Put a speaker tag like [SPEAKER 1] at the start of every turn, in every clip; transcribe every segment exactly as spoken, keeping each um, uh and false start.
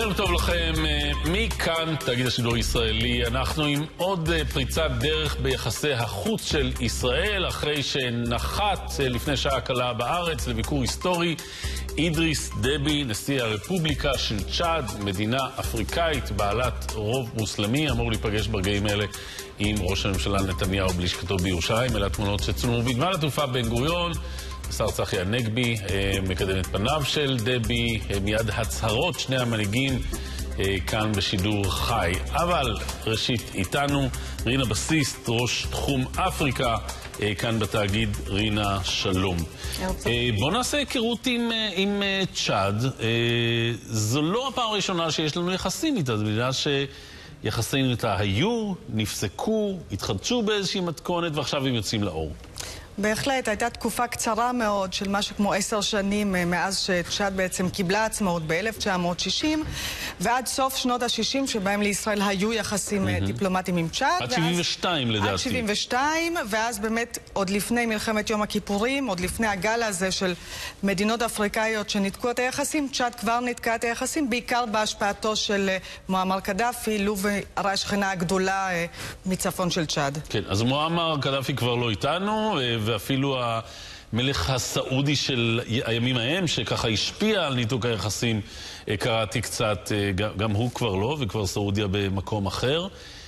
[SPEAKER 1] ערב טוב לכם, מכאן תאגיד השידור הישראלי. אנחנו עם עוד פריצת דרך ביחסי החוץ של ישראל, אחרי שנחת לפני שעה קלה בארץ לביקור היסטורי אידריס דבי, נשיא הרפובליקה של צ'אד, מדינה אפריקאית בעלת רוב מוסלמי, אמור להיפגש ברגעים אלה עם ראש הממשלה נתניהו בלשכתו בירושלים. אלה התמונות שצולמו בנמל התעופה בן גוריון. השר צחי הנגבי מקדם את פניו של דבי, מיד הצהרות שני המנהיגים כאן בשידור חי. אבל ראשית איתנו רינה בסיסט, ראש תחום אפריקה כאן בתאגיד. רינה, שלום. בוא נעשה היכרות עם, עם צ'אד. זו לא הפעם הראשונה שיש לנו יחסים איתה, זו מדינה שיחסינו איתה היו, נפסקו, התחדשו באיזושהי מתכונת ועכשיו הם יוצאים לאור.
[SPEAKER 2] בהחלט, הייתה תקופה קצרה מאוד של משהו כמו עשר שנים מאז שצ'אד בעצם קיבלה עצמאות ב-אלף תשע מאות שישים ועד סוף שנות ה-שישים שבהם לישראל היו יחסים mm-hmm. דיפלומטיים עם צ'אד.
[SPEAKER 1] עד שבעים ושתיים לדעתי.
[SPEAKER 2] עד שבעים ושתיים, ואז באמת עוד לפני מלחמת יום הכיפורים, עוד לפני הגל הזה של מדינות אפריקאיות שניתקו את היחסים, צ'אד כבר נתקע את היחסים, בעיקר בהשפעתו של מועמר קדאפי, לו והרי השכנה הגדולה מצפון של צ'אד.
[SPEAKER 1] כן, אז מועמר קדאפי כבר לא איתנו, ואפילו המלך הסעודי של הימים ההם, שככה השפיע על ניתוק היחסים, קראתי קצת, גם הוא כבר לא, וכבר סעודיה במקום אחר.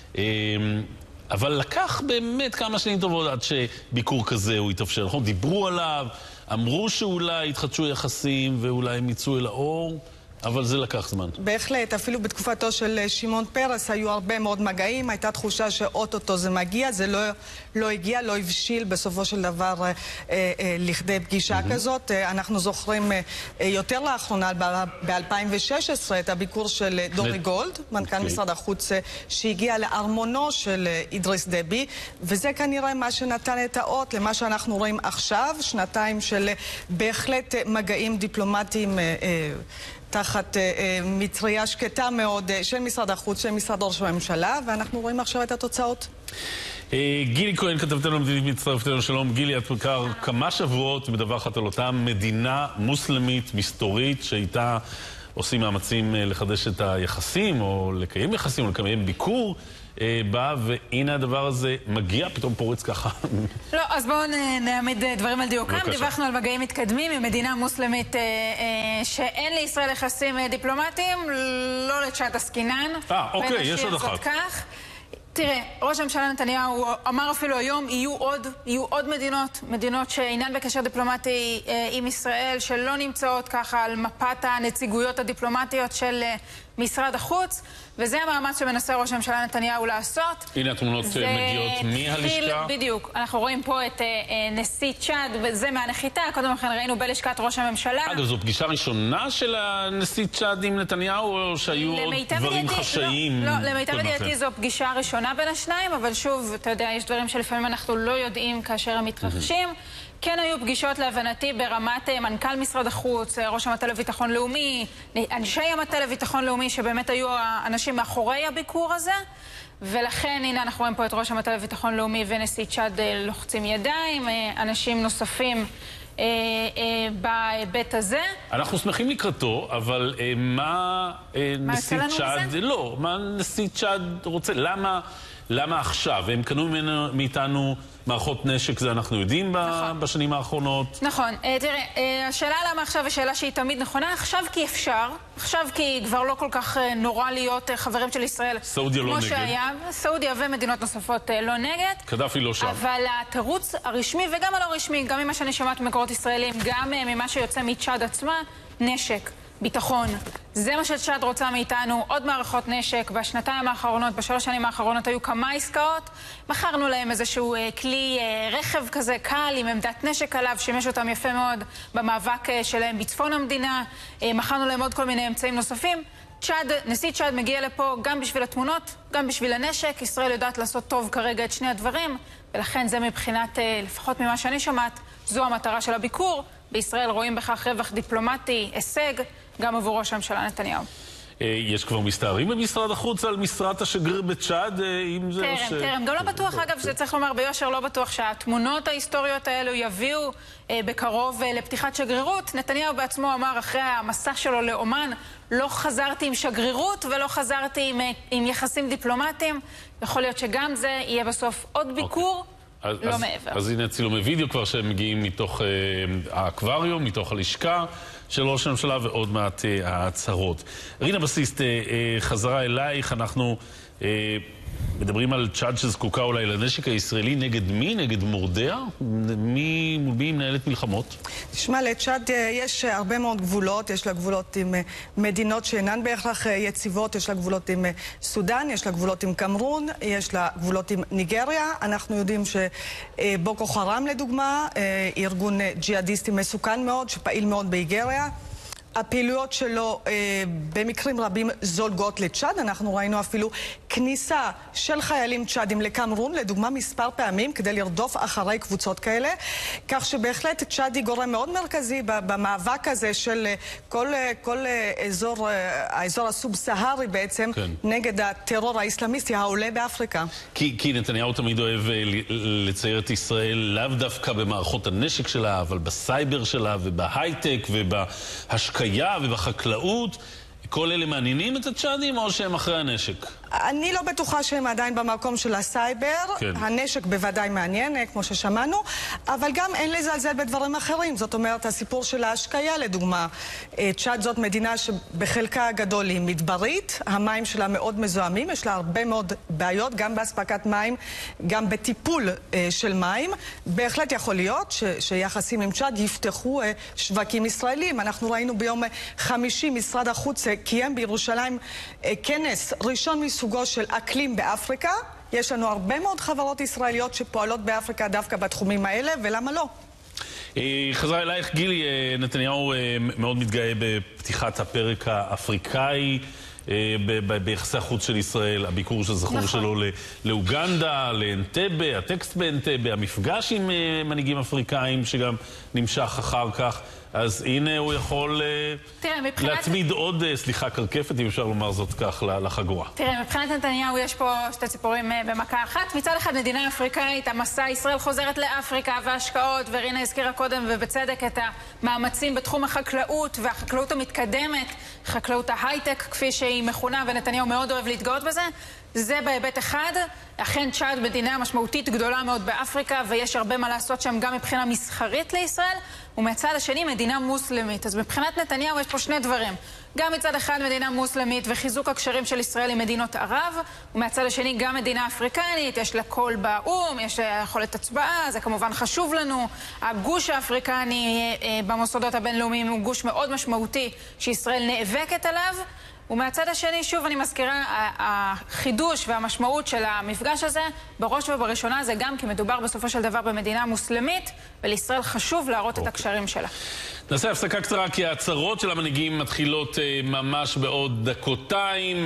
[SPEAKER 1] אבל לקח באמת כמה שנים טובות עד שביקור כזה הוא התאפשר. אנחנו דיברו עליו, אמרו שאולי התחדשו יחסים ואולי הם יצאו אל האור, אבל זה לקח זמן. בהחלט, אפילו בתקופתו של שמעון פרס היו הרבה מאוד מגעים, הייתה תחושה שאוטוטו זה מגיע, זה לא, לא הגיע, לא הבשיל בסופו של דבר אה, אה, לכדי פגישה mm-hmm. כזאת. אה, אנחנו זוכרים אה, יותר לאחרונה, ב-אלפיים ושש עשרה, את הביקור של דורי גולד, מנכ"ל okay. משרד החוץ, אה, שהגיע לארמונו של אה, אידריס דבי, וזה כנראה מה שנתן את האות למה שאנחנו רואים עכשיו, שנתיים של אה, בהחלט אה, מגעים דיפלומטיים אה, אה, תחת אה, מטריה שקטה מאוד אה, של משרד החוץ, של משרד ראש הממשלה, ואנחנו רואים עכשיו את התוצאות. אה, גילי כהן, כתבתנו למדינית, מצטרפתנו, שלום. גילי, את כבר כמה שבועות מדווחת על אותה מדינה מוסלמית מסתורית שאיתה עושים מאמצים לחדש את היחסים, או לקיים יחסים, או לקיים ביקור בא, והנה הדבר הזה מגיע, פתאום פורץ ככה.
[SPEAKER 3] לא, אז בואו נעמיד דברים על דיוקם. דיווחנו על מגעים מתקדמים ממדינה מוסלמית שאין לישראל יחסים דיפלומטיים, לא לצ'אד עסקינן.
[SPEAKER 1] אה, אוקיי, יש עוד אחת.
[SPEAKER 3] תראה, ראש הממשלה נתניהו אמר אפילו היום, יהיו עוד, יהיו עוד מדינות, מדינות שאינן בקשר דיפלומטי אה, עם ישראל, שלא נמצאות ככה על מפת הנציגויות הדיפלומטיות של אה, משרד החוץ, וזה המאמץ שמנסה ראש הממשלה נתניהו לעשות.
[SPEAKER 1] הנה התמונות מגיעות מהלשכה.
[SPEAKER 3] בדיוק, אנחנו רואים פה את אה, אה, נשיא צ'אד, וזה מהנחיתה, קודם לכן ראינו בלשכת ראש הממשלה. אגב,
[SPEAKER 1] זו פגישה ראשונה של הנשיא צ'אד עם נתניהו, או שהיו עוד דברים חשאיים?
[SPEAKER 3] לא, לא, למיטב ידיעתי זו פגישה ראשונה בין השניים, אבל שוב, אתה יודע, יש דברים שלפעמים אנחנו לא יודעים כאשר הם מתרחשים. כן היו פגישות להבנתי ברמת מנכ"ל משרד החוץ, ראש המטה לביטחון לאומי, אנשי המטה לביטחון לאומי שבאמת היו האנשים מאחורי הביקור הזה, ולכן הנה אנחנו רואים פה את ראש המטה לביטחון לאומי ונשיא צ'אד לוחצים ידיים, אנשים נוספים אה, אה, בהיבט הזה.
[SPEAKER 1] אנחנו שמחים לקראתו, אבל אה, מה אה, נשיא צ'אד, לא, מה נשיא צ'אד רוצה, למה, למה עכשיו? הם קנו ממנו, מאיתנו מערכות נשק, זה אנחנו יודעים נכון. בשנים האחרונות.
[SPEAKER 3] נכון. אה, תראה, אה, השאלה למה עכשיו היא שאלה שהיא תמיד נכונה. עכשיו כי אפשר, עכשיו כי כבר לא כל כך אה, נורא להיות אה, חברים של ישראל.
[SPEAKER 1] סעודיה לא נגד.
[SPEAKER 3] כמו שהיה, סעודיה ומדינות נוספות אה, לא נגד.
[SPEAKER 1] קדאפי לא שם.
[SPEAKER 3] אבל התירוץ הרשמי וגם הלא רשמי, גם ממה שאני שומעת במקורות ישראלים, גם אה, ממה שיוצא מצ'אד עצמה, נשק. ביטחון. זה מה שצ'אד רוצה מאיתנו, עוד מערכות נשק. בשנתיים האחרונות, בשלוש שנים האחרונות היו כמה עסקאות. מכרנו להם איזשהו אה, כלי אה, רכב כזה קל עם עמדת נשק עליו, שימש אותם יפה מאוד במאבק אה, שלהם בצפון המדינה. אה, מכרנו להם עוד כל מיני אמצעים נוספים. צ'אד, נשיא צ'אד מגיע לפה גם בשביל התמונות, גם בשביל הנשק. ישראל יודעת לעשות טוב כרגע את שני הדברים, ולכן זה מבחינת, אה, לפחות ממה שאני שומעת, זו המטרה של הביקור. בישראל רואים בכך רווח דיפלומטי, הישג, גם עבור ראש הממשלה נתניהו.
[SPEAKER 1] יש כבר מסתערים במשרד החוץ על משרת השגריר בצ'אד, אם זה...
[SPEAKER 3] תרם, תרם. גם לא בטוח, אגב, זה צריך לומר ביושר, לא בטוח שהתמונות ההיסטוריות האלו יביאו בקרוב לפתיחת שגרירות. נתניהו בעצמו אמר אחרי המסע שלו לאומן, לא חזרתי עם שגרירות ולא חזרתי עם, עם יחסים דיפלומטיים. יכול להיות שגם זה יהיה בסוף עוד ביקור,
[SPEAKER 1] אז,
[SPEAKER 3] לא
[SPEAKER 1] אז,
[SPEAKER 3] מעבר.
[SPEAKER 1] אז הנה צילומי וידאו כבר שהם מגיעים מתוך אה, האקווריום, מתוך הלשכה של ראש הממשלה, ועוד מעט אה, ההצהרות. רינה בסיסט, אה, אה, חזרה אלייך, אנחנו אה, מדברים על צ'אד שזקוקה אולי לנשק הישראלי. נגד מי? נגד מורדיה? מי, מי מנהלת מלחמות?
[SPEAKER 2] תשמע, לצ'אד יש הרבה מאוד גבולות. יש לה גבולות עם מדינות שאינן בהכרח יציבות, יש לה גבולות עם סודן, יש לה גבולות עם קמרון, יש לה גבולות עם ניגריה. אנחנו יודעים שבוקו חרם לדוגמה, ארגון ג'יהאדיסטי מסוכן מאוד, שפעיל מאוד באיגריה. הפעילויות שלו אה, במקרים רבים זולגות לצ'אד. אנחנו ראינו אפילו כניסה של חיילים צ'אדים לקמרון, לדוגמה מספר פעמים, כדי לרדוף אחרי קבוצות כאלה. כך שבהחלט צ'אד היא גורם מאוד מרכזי במאבק הזה של כל, כל אזור, האזור הסוב-סהרי בעצם, כן. נגד הטרור האסלאמיסטי העולה באפריקה.
[SPEAKER 1] כי, כי נתניהו תמיד אוהב לצייר את ישראל לאו דווקא במערכות הנשק שלה, אבל בסייבר שלה ובהייטק ובהשקעה ובחקלאות. כל אלה מעניינים את הצ'אדים או שהם אחרי הנשק?
[SPEAKER 2] אני לא בטוחה שהם עדיין במקום של הסייבר. כן. הנשק בוודאי מעניין, כמו ששמענו, אבל גם אין לזלזל בדברים אחרים. זאת אומרת, הסיפור של ההשקיה, לדוגמה. צ'אד זאת מדינה שבחלקה הגדול היא מדברית, המים שלה מאוד מזוהמים, יש לה הרבה מאוד בעיות, גם בהספקת מים, גם בטיפול של מים. בהחלט יכול להיות ש- שיחסים עם צ'אד יפתחו שווקים ישראלים. אנחנו ראינו ביום חמישי משרד החוץ קיים בירושלים כנס ראשון מסוגו של אקלים באפריקה. יש לנו הרבה מאוד חברות ישראליות שפועלות באפריקה דווקא בתחומים האלה, ולמה לא?
[SPEAKER 1] חזרה אלייך, גילי. נתניהו מאוד מתגאה בפתיחת הפרק האפריקאי ביחסי החוץ של ישראל, הביקור שזכור נכון. שלו לאוגנדה, לאנטבה, הטקסט באנטבה, המפגש עם מנהיגים אפריקאים שגם נמשך אחר כך. אז הנה הוא יכול תראה, מבחינת... להצמיד עוד, סליחה, קרקפת, אם אפשר לומר זאת כך, לחגורה.
[SPEAKER 3] תראה, מבחינת נתניהו יש פה שתי ציפורים במכה אחת. מצד אחד, מדינה אפריקאית, המסע ישראל חוזרת לאפריקה וההשקעות, ורינה הזכירה קודם ובצדק את המאמצים בתחום החקלאות והחקלאות המתקדמת, חקלאות ההייטק, כפי שהיא מכונה, ונתניהו מאוד אוהב להתגאות בזה. זה בהיבט אחד. אכן צ'אד מדינה משמעותית גדולה מאוד באפריקה, ויש הרבה מה לעשות שם גם מבחינה מסחרית לישראל, ומצד השני מדינה מוסלמית. אז מבחינת נתניהו יש פה שני דברים. גם מצד אחד מדינה מוסלמית וחיזוק הקשרים של ישראל עם מדינות ערב, ומצד השני גם מדינה אפריקנית, יש לה קול באום, יש לה יכולת הצבעה, זה כמובן חשוב לנו. הגוש האפריקני במוסדות הבינלאומיים הוא גוש מאוד משמעותי שישראל נאבקת עליו. ומהצד השני, שוב אני מזכירה, החידוש והמשמעות של המפגש הזה, בראש ובראשונה זה גם כי מדובר בסופו של דבר במדינה מוסלמית, ולישראל חשוב להראות okay. את הקשרים שלה.
[SPEAKER 1] נעשה הפסקה קצרה, כי ההצהרות של המנהיגים מתחילות ממש בעוד דקותיים,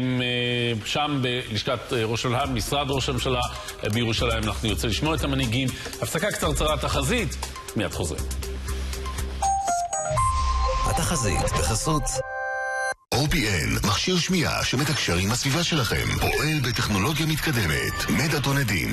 [SPEAKER 1] שם בלשכת ראש הממשלה, משרד ראש הממשלה בירושלים. אנחנו נרצה לשמוע את המנהיגים. הפסקה קצרצרה, תחזית, מיד חוזרים.
[SPEAKER 4] התחזית בחסות או בי אן, מכשיר שמיעה שמתקשר עם הסביבה שלכם, פועל בטכנולוגיה מתקדמת, מדאטון עדים.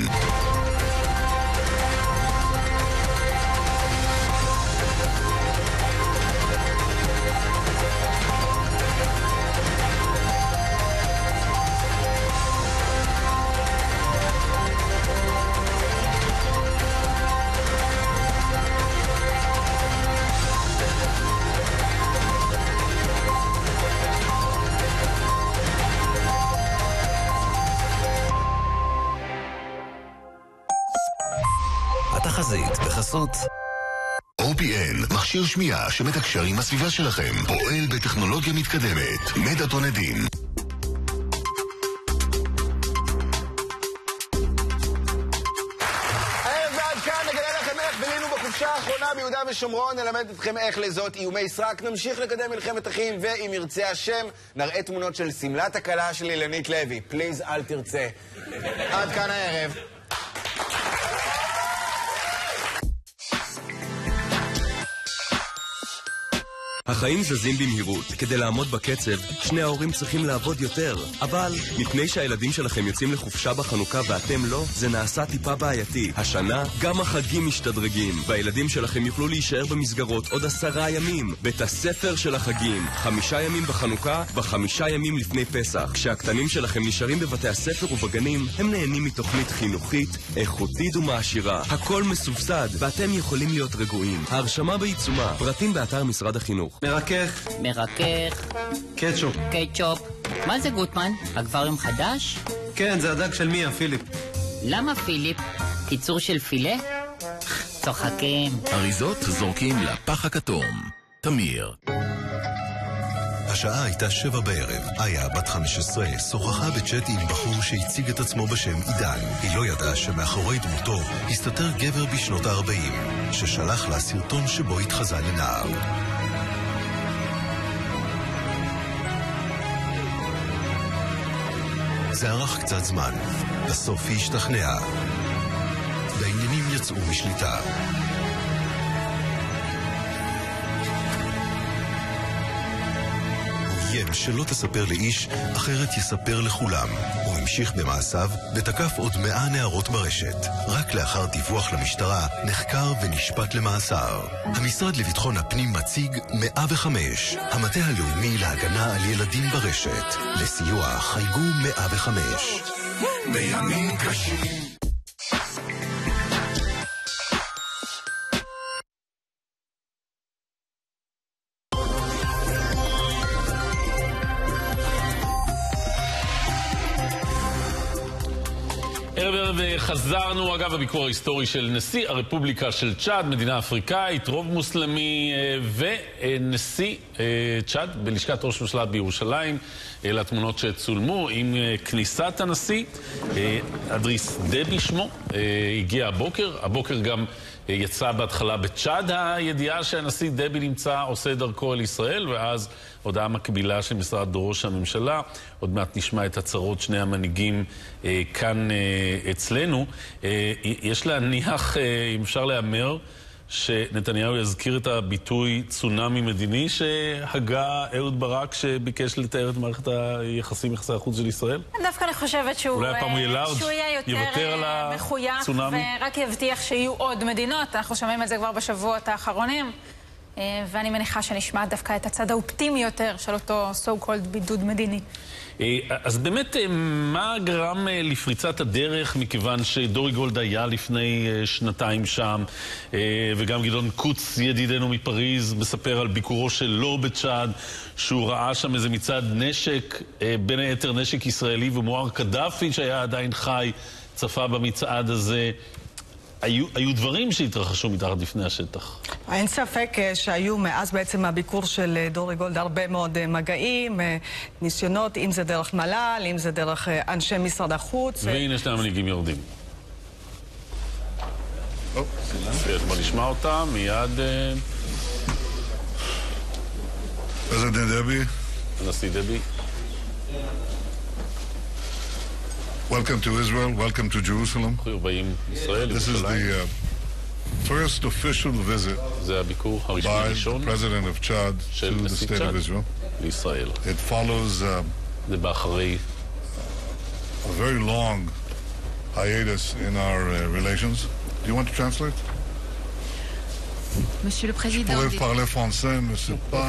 [SPEAKER 4] התחזית בחסות או בי אן, מכשיר שמיעה שמתקשר עם הסביבה שלכם, פועל בטכנולוגיה מתקדמת, מדאטון עדים.
[SPEAKER 5] ועד כאן נגלה לכם איך בילינו בחופשה האחרונה ביהודה ושומרון, נלמד אתכם איך לזהות איומי סרק, נמשיך לקדם מלחמת אחים, ואם ירצה השם נראה תמונות של סמלת הכלה של אילנית לוי. פליז אל תרצה. עד כאן הערב.
[SPEAKER 6] החיים זזים במהירות. כדי לעמוד בקצב, שני ההורים צריכים לעבוד יותר. אבל, מפני שהילדים שלכם יוצאים לחופשה בחנוכה ואתם לא, זה נעשה טיפה בעייתי. השנה, גם החגים משתדרגים, והילדים שלכם יוכלו להישאר במסגרות עוד עשרה ימים. בית הספר של החגים. חמישה ימים בחנוכה, בחמישה ימים לפני פסח. כשהקטנים שלכם נשארים בבתי הספר ובגנים, הם נהנים מתוכנית חינוכית, איכותית ומעשירה. הכל מסובסד, ואתם יכולים להיות רגועים. ההרשמה בעיצומה. פרטים באתר משרד החינוך.
[SPEAKER 7] מרכך.
[SPEAKER 8] מרכך.
[SPEAKER 7] קטשופ.
[SPEAKER 8] קטשופ. מה זה גוטמן? אקווריום חדש?
[SPEAKER 7] כן, זה הדג של מיה, פיליפ.
[SPEAKER 8] למה פיליפ? קיצור של פילה? צוחקים.
[SPEAKER 4] אריזות זורקים לפח הכתום. תמיר. השעה הייתה שבע בערב. איה, בת חמש עשרה, שוחחה בצ'אט עם בחור שהציג את עצמו בשם עידן. היא לא ידעה שמאחורי דמותו הסתתר גבר בשנות ה-ארבעים, ששלח לה סרטון שבו התחזה לנער. זה ערך קצת זמן. בסוף היא השתכנעה. והעניינים יצאו משליטה. איים שלא תספר לאיש, אחרת יספר לכולם. הוא המשיך במעשיו ותקף עוד מאה נערות ברשת. רק לאחר דיווח למשטרה נחקר ונשפט למאסר. המשרד לביטחון הפנים מציג מאה וחמש, המטה הלאומי להגנה על ילדים ברשת. לסיוע חייגו מאה וחמש. בימים קשים.
[SPEAKER 1] ערב ערב חזרנו, אגב, הביקור ההיסטורי של נשיא הרפובליקה של צ'אד, מדינה אפריקאית, רוב מוסלמי, ונשיא צ'אד בלשכת ראש ממשלה בירושלים. אלה התמונות שצולמו עם כניסת הנשיא. אדריס דבי שמו, הגיע הבוקר. הבוקר גם יצא בהתחלה בצ'אד הידיעה שהנשיא דבי נמצא, עושה דרכו אל ישראל, ואז הודעה מקבילה של משרד ראש הממשלה. עוד מעט נשמע את הצהרות שני המנהיגים אה, כאן אה, אצלנו. אה, יש להניח, אה, אם אפשר לאמר, שנתניהו יזכיר את הביטוי צונאמי מדיני שהגה אהוד ברק שביקש לתאר את מערכת היחסים, יחסי החוץ של ישראל?
[SPEAKER 3] דווקא אני חושבת שהוא,
[SPEAKER 1] אולי הפעם הוא ילארג',
[SPEAKER 3] שהוא יהיה
[SPEAKER 1] יוותר
[SPEAKER 3] יותר מחויך ורק יבטיח שיהיו עוד מדינות. אנחנו שומעים את זה כבר בשבועות האחרונים, ואני מניחה שנשמע דווקא את הצד האופטימי יותר של אותו so called בידוד מדיני.
[SPEAKER 1] אז באמת, מה גרם לפריצת הדרך, מכיוון שדורי גולד היה לפני שנתיים שם, וגם גדעון קוץ, ידידנו מפריז, מספר על ביקורו שלו בצ'אד, שהוא ראה שם איזה מצד נשק, בין היתר נשק ישראלי, ומואר קדאפי שהיה עדיין חי, צפה במצעד הזה. היו, היו דברים שהתרחשו מתחת לפני השטח.
[SPEAKER 2] אין ספק שהיו מאז בעצם הביקור של דורי גולד הרבה מאוד מגעים, ניסיונות, אם זה דרך מל"ל, אם זה דרך אנשי משרד החוץ.
[SPEAKER 1] והנה שני המנהיגים יורדים. בוא נשמע אותה מיד.
[SPEAKER 9] President Deby.
[SPEAKER 1] הנשיא דבי.
[SPEAKER 9] Welcome to Israel, welcome to Jerusalem. This is the uh, first official visit by the President of Chad to the State of Israel. It follows uh, a very long hiatus in our uh, relations. Do you want to translate?
[SPEAKER 10] Monsieur le Président...
[SPEAKER 9] Je pourrais parler français, mais c'est pas...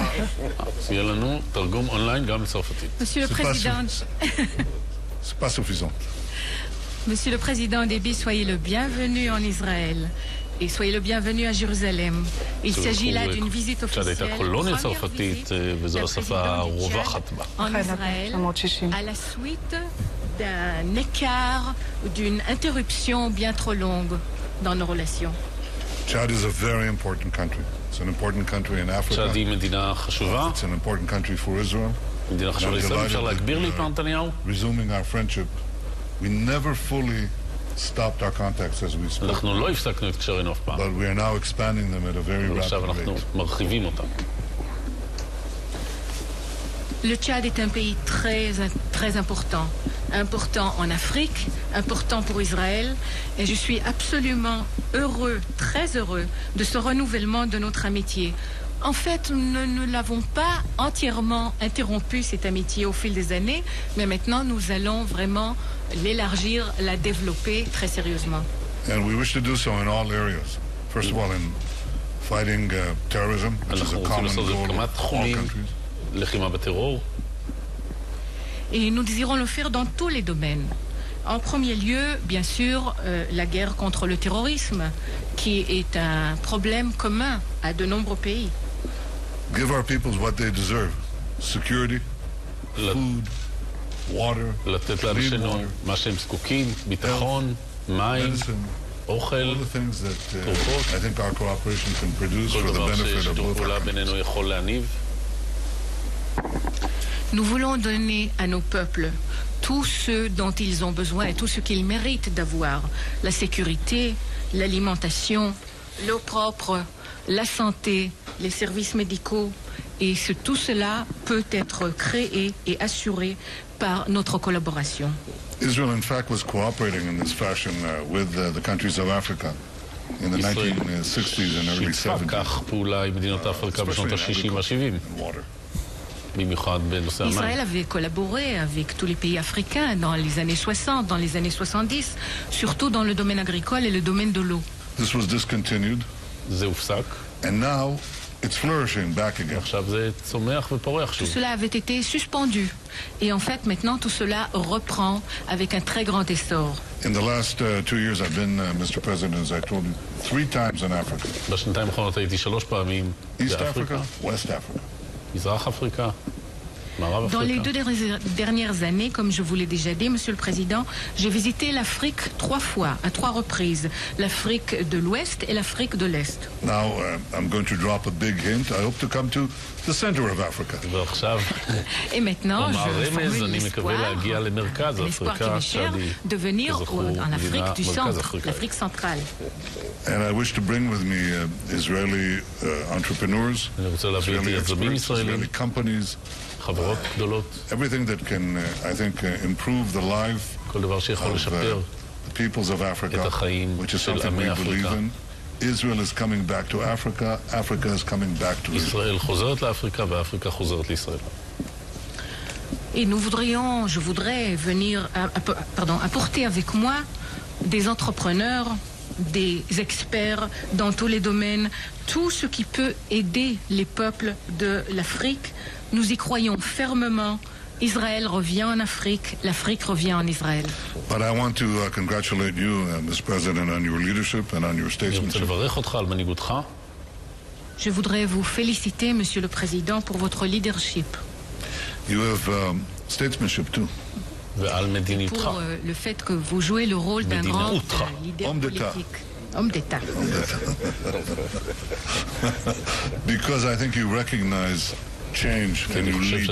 [SPEAKER 10] Monsieur le Président...
[SPEAKER 9] C'est pas suffisant.
[SPEAKER 10] Monsieur le Président Déby, soyez le bienvenu en Israël et soyez le bienvenu à Jérusalem. Il s'agit là d'une visite officielle, première visite d'un président du Tchad en Israël, à la suite d'un écart ou d'une interruption bien trop longue dans nos relations.
[SPEAKER 9] Chad is a very important country. It's an important country in Africa. It's an important country for Israel. I'm delighted that uh, resuming our friendship. We never fully stopped our contacts as we spoke. But we are now expanding them at a very rapid rate.
[SPEAKER 10] Le Tchad est un pays très, très important. Important en Afrique, important pour Israël. Et je suis absolument heureux, très heureux de ce renouvellement de notre amitié. En fait, nous ne l'avons pas entièrement interrompu, cette amitié, au fil des années, mais maintenant, nous allons vraiment l'élargir, la développer très sérieusement.
[SPEAKER 9] And we wish to do so in all areas. First of all, in fighting uh, terrorism, which is a common goal of all countries.
[SPEAKER 10] Et nous désirons le faire dans tous les domaines. En premier lieu, bien sûr, euh, la guerre contre le terrorisme, qui est un problème commun à de nombreux pays.
[SPEAKER 9] Give our peoples what they deserve: security, food, water,
[SPEAKER 1] לתת לאנשינו מה שהם זקוקים, ביטחון, מים, אוכל, תרופות, כל דבר ששיתוף פעולה בינינו יכול להניב.
[SPEAKER 10] Nous voulons donner à nos peuples tout ce dont ils ont besoin et tout ce qu'ils méritent d'avoir. La sécurité, l'alimentation, l'eau propre, la santé, les services médicaux. Et ce, tout cela peut être créé et assuré par notre collaboration.
[SPEAKER 9] Israel, in fact, was cooperating in this fashion uh, with uh, the countries of Africa in the nineteen sixties and early seventies.
[SPEAKER 1] שיתפה כך פעולה עם מדינות אפריקה בשנות ה-שישים וה-שבעים.
[SPEAKER 10] Israël avait collaboré avec tous les pays africains dans les années soixante, dans les années soixante-dix, surtout dans le domaine agricole et le domaine de l'eau.
[SPEAKER 9] This was discontinued. And now it's flourishing back again.
[SPEAKER 10] Tout cela avait été suspendu. Et en fait, maintenant, tout cela reprend avec un très grand essor.
[SPEAKER 9] In the last uh, two years, I've been, uh, Mister President, as I told you, three times in Africa. East Africa, West Africa.
[SPEAKER 10] Dans les deux dernières années, comme je vous l'ai déjà dit, Monsieur le Président, j'ai visité l'Afrique trois fois, à trois reprises, l'Afrique de l'Ouest et l'Afrique de l'Est.
[SPEAKER 9] Now, uh, I'm going to drop a big hint. I hope to come to the center of Africa.
[SPEAKER 10] Et maintenant, je formule l'espoir, l'espoir qui m'est cher, de venir en Afrique du centre, l'Afrique centrale.
[SPEAKER 9] And I wish to bring with me uh, Israeli uh, entrepreneurs, Israeli experts, Israeli companies. Everything that can, uh, I think, uh, improve the life of uh, the peoples of Africa, which is something we believe in. Israel is coming back to Africa, Africa is coming back to Israel.
[SPEAKER 10] Et nous voudrions, je voudrais venir, à, à, pardon, apporter avec moi des entrepreneurs, des experts dans tous les domaines, tout ce qui peut aider les peuples de l'Afrique. Nous y croyons fermement. Israël revient en Afrique, l'Afrique revient en Israël.
[SPEAKER 9] But I want to uh, congratulate you, uh, Mister President, on your leadership and on your statesmanship.
[SPEAKER 10] Je voudrais vous féliciter, Monsieur le Président, pour votre leadership.
[SPEAKER 9] You have um, statesmanship too.
[SPEAKER 10] Et pour euh, le fait que vous jouez le rôle d'un grand euh, leader politique. Homme d'État.
[SPEAKER 9] Because I think you recognize change and you lead.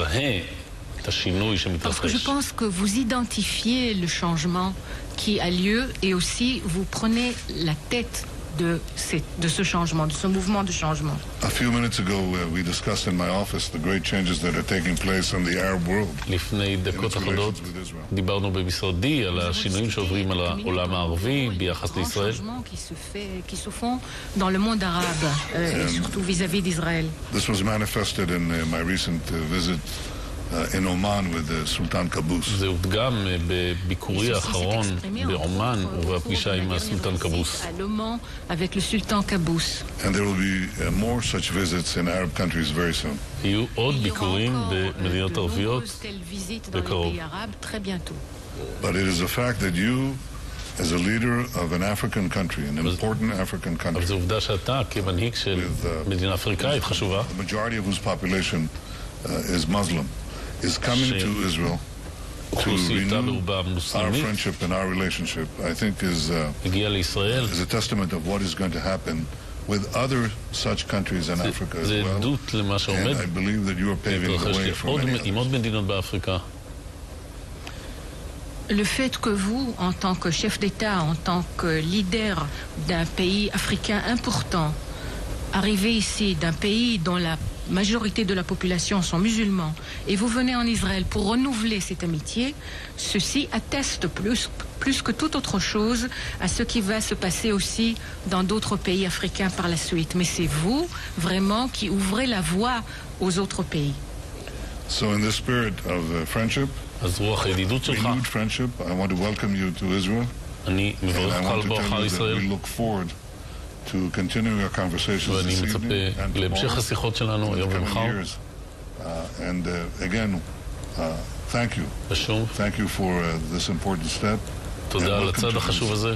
[SPEAKER 10] Parce que je pense que vous identifiez le changement qui a lieu et aussi vous prenez la tête de, ces, de ce changement, de ce mouvement de changement.
[SPEAKER 9] A few minutes ago, uh, we discussed in my office the great changes that are taking place in the Arab world.
[SPEAKER 1] לפני דקות אחדות דיברנו במשרדי על השינויים שעוברים על העולם הערבי ביחס לישראל.
[SPEAKER 10] qui se font dans le monde arabe, euh, et surtout vis-à-vis d'Israël.
[SPEAKER 9] This was manifested in uh, my recent uh, visit Uh, in Oman with uh, Sultan Qaboos.
[SPEAKER 1] זה הודגם בביקורי האחרון באומן ובפגישה עם הסולטן קבוס.
[SPEAKER 10] avec le sultan Qaboos.
[SPEAKER 9] And there will be uh, more such visits in Arab countries very soon.
[SPEAKER 1] יהיו עוד ביקורים במדינות ערביות בקרוב.
[SPEAKER 9] But it is a fact that you, as a leader of an African country, an important African country,
[SPEAKER 1] אבל זו עובדה שאתה כמנהיג של מדינה אפריקאית חשובה,
[SPEAKER 9] the majority of whose population uh, is Muslim, is coming to Israel to renew our friendship and our relationship, I think is, uh, is a testament of what is going to happen with other such countries in Africa as well. And I believe that you are paving the way for many others.
[SPEAKER 10] Le fait que vous, en tant que chef d'État, en tant que leader d'un pays africain important, arrivez ici, d'un pays dont la majorité de la population sont musulmans et vous venez en Israël pour renouveler cette amitié, ceci atteste plus, plus que toute autre chose à ce qui va se passer aussi dans d'autres pays africains par la suite. Mais c'est vous, vraiment, qui ouvrez la voie aux autres pays.
[SPEAKER 9] So in the spirit of uh, friendship, renewed friendship, I want to welcome you to Israel. And I want to tell you that we look forward to continuing our conversations this evening and tomorrow in the coming years. Uh, and uh, again, uh, thank you. Thank you for uh, this important step.
[SPEAKER 1] תודה על הצד החשוב הזה.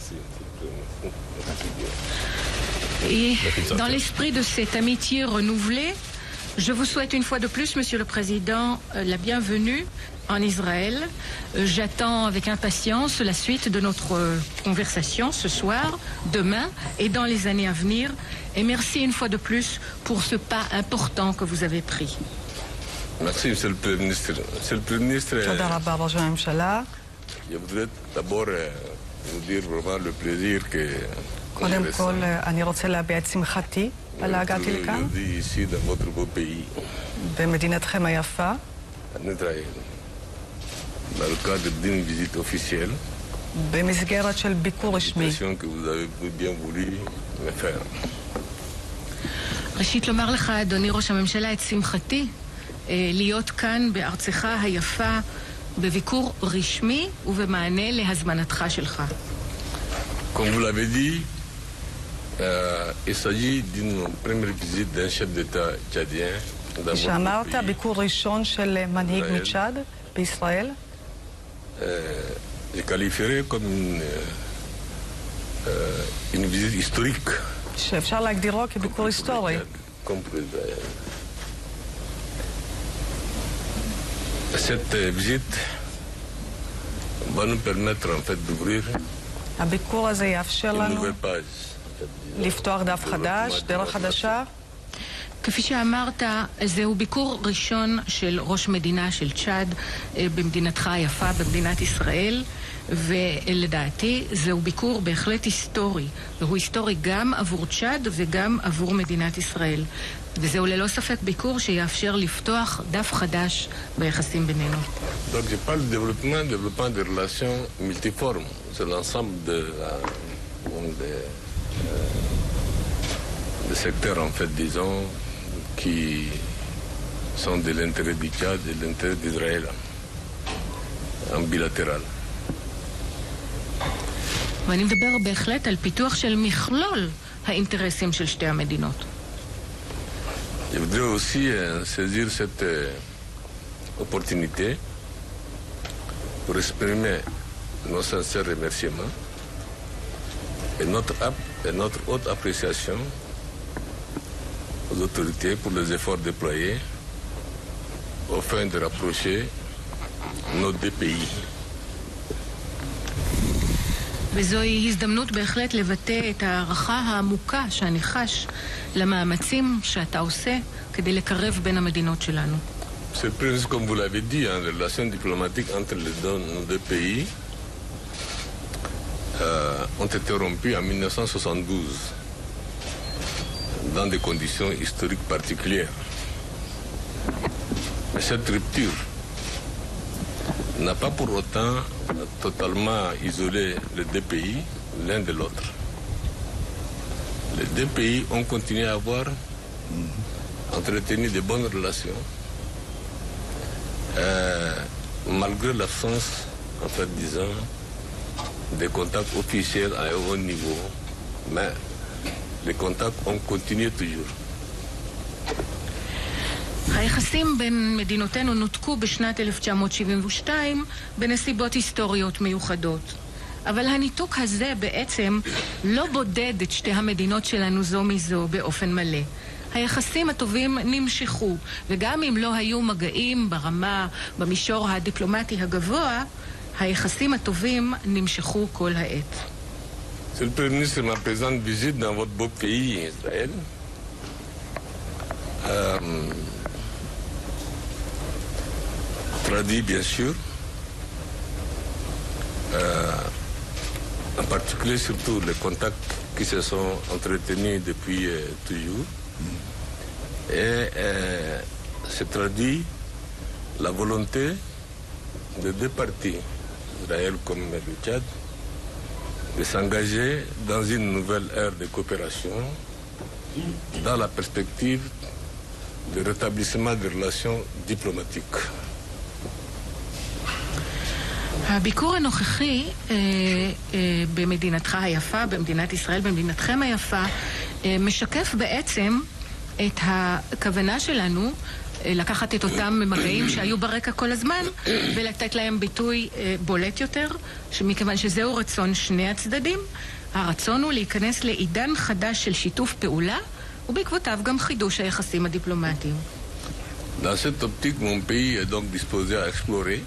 [SPEAKER 10] Et dans l'esprit de cette amitié renouvelée, je vous souhaite une fois de plus, Monsieur le Président, la bienvenue en Israël. J'attends avec impatience la suite de notre conversation ce soir, demain et dans les années à venir. Et merci une fois de plus pour ce pas important que vous avez pris.
[SPEAKER 11] Merci, Monsieur le Premier ministre. Monsieur le Premier ministre, je voudrais d'abord vous dire vraiment le plaisir que
[SPEAKER 2] קודם כל, אני רוצה להביע את שמחתי על הגעתי לכאן, במדינתכם היפה, במסגרת של ביקור רשמי.
[SPEAKER 10] ראשית לומר לך, אדוני ראש הממשלה, את שמחתי להיות כאן בארצך היפה, בביקור רשמי ובמענה להזמנתך שלך.
[SPEAKER 11] Comme vous l'avez dit, euh, il s'agit d'une première visite d'un chef d'État tchadien.
[SPEAKER 2] שאמרת, ביקור ראשון של מנהיג מצ'אד בישראל.
[SPEAKER 11] Je qualifierais comme une, euh, une visite historique.
[SPEAKER 2] שאפשר להגדירו כביקור היסטורי.
[SPEAKER 11] Cette visite va nous permettre en fait d'ouvrir
[SPEAKER 2] הביקור הזה יאפשר לנו לפתוח דף חדש, דרך חדשה.
[SPEAKER 10] כפי שאמרת, זהו ביקור ראשון של ראש מדינה של צ'אד במדינתך היפה, במדינת ישראל, ולדעתי זהו ביקור בהחלט היסטורי, והוא היסטורי גם עבור צ'אד וגם עבור מדינת ישראל. וזהו ללא ספק ביקור שיאפשר לפתוח דף חדש ביחסים בינינו.
[SPEAKER 11] Donc je parle de développement, développement des relations multiformes. C'est l'ensemble de la, de, euh, des secteurs en fait, disons, qui sont de l'intérêt du Tchad et de l'intérêt d'Israël en bilatéral.
[SPEAKER 10] ואני מדבר בהחלט על פיתוח של מכלול האינטרסים של שתי המדינות.
[SPEAKER 11] Je voudrais aussi euh, saisir cette euh, opportunité pour exprimer nos sincères remerciements et notre, et notre haute appréciation aux autorités pour les efforts déployés au fin de rapprocher nos deux pays.
[SPEAKER 10] וזוהי הזדמנות בהחלט לבטא את הערכה העמוקה שאני חש למאמצים שאתה עושה כדי לקרב בין המדינות שלנו.
[SPEAKER 11] C'est plus comme vous l'avez dit, hein, les relations diplomatiques entre les deux, nos deux pays euh, ont été rompues en mille neuf cent soixante-douze dans des conditions historiques particulières. Mais cette rupture n'a pas pour autant totalement isolé les deux pays l'un de l'autre. Les deux pays ont continué à avoir entretenu de bonnes relations euh, malgré l'absence, en fait, disons, des contacts officiels à un haut niveau. Mais les contacts ont continué toujours.
[SPEAKER 10] היחסים בין מדינותינו נותקו בשנת אלף תשע מאות שבעים ושתיים בנסיבות היסטוריות מיוחדות. אבל הניתוק הזה בעצם לא בודד את שתי המדינות שלנו זו מזו באופן מלא. היחסים הטובים נמשכו, וגם אם לא היו מגעים ברמה, במישור הדיפלומטי הגבוה, היחסים הטובים נמשכו כל העת.
[SPEAKER 11] Monsieur le Premier ministre, ma présente visite dans votre beau pays, Israël, euh, traduit bien sûr, euh, en particulier surtout les contacts qui se sont entretenus depuis euh, toujours, Et euh, se traduit la volonté de deux parties, Israël comme le Tchad, de s'engager dans une nouvelle ère de coopération dans la perspective de rétablissement des relations diplomatiques.
[SPEAKER 10] הביקור הנוכחי אה, אה, במדינתך היפה, במדינת ישראל, במדינתכם היפה, אה, משקף בעצם את הכוונה שלנו אה, לקחת את אותם מגעים שהיו ברקע כל הזמן ולתת להם ביטוי אה, בולט יותר, מכיוון שזהו רצון שני הצדדים. הרצון הוא להיכנס לעידן חדש של שיתוף פעולה ובעקבותיו גם חידוש היחסים הדיפלומטיים.
[SPEAKER 11] Dans cette optique, mon pays est donc disposé à explorer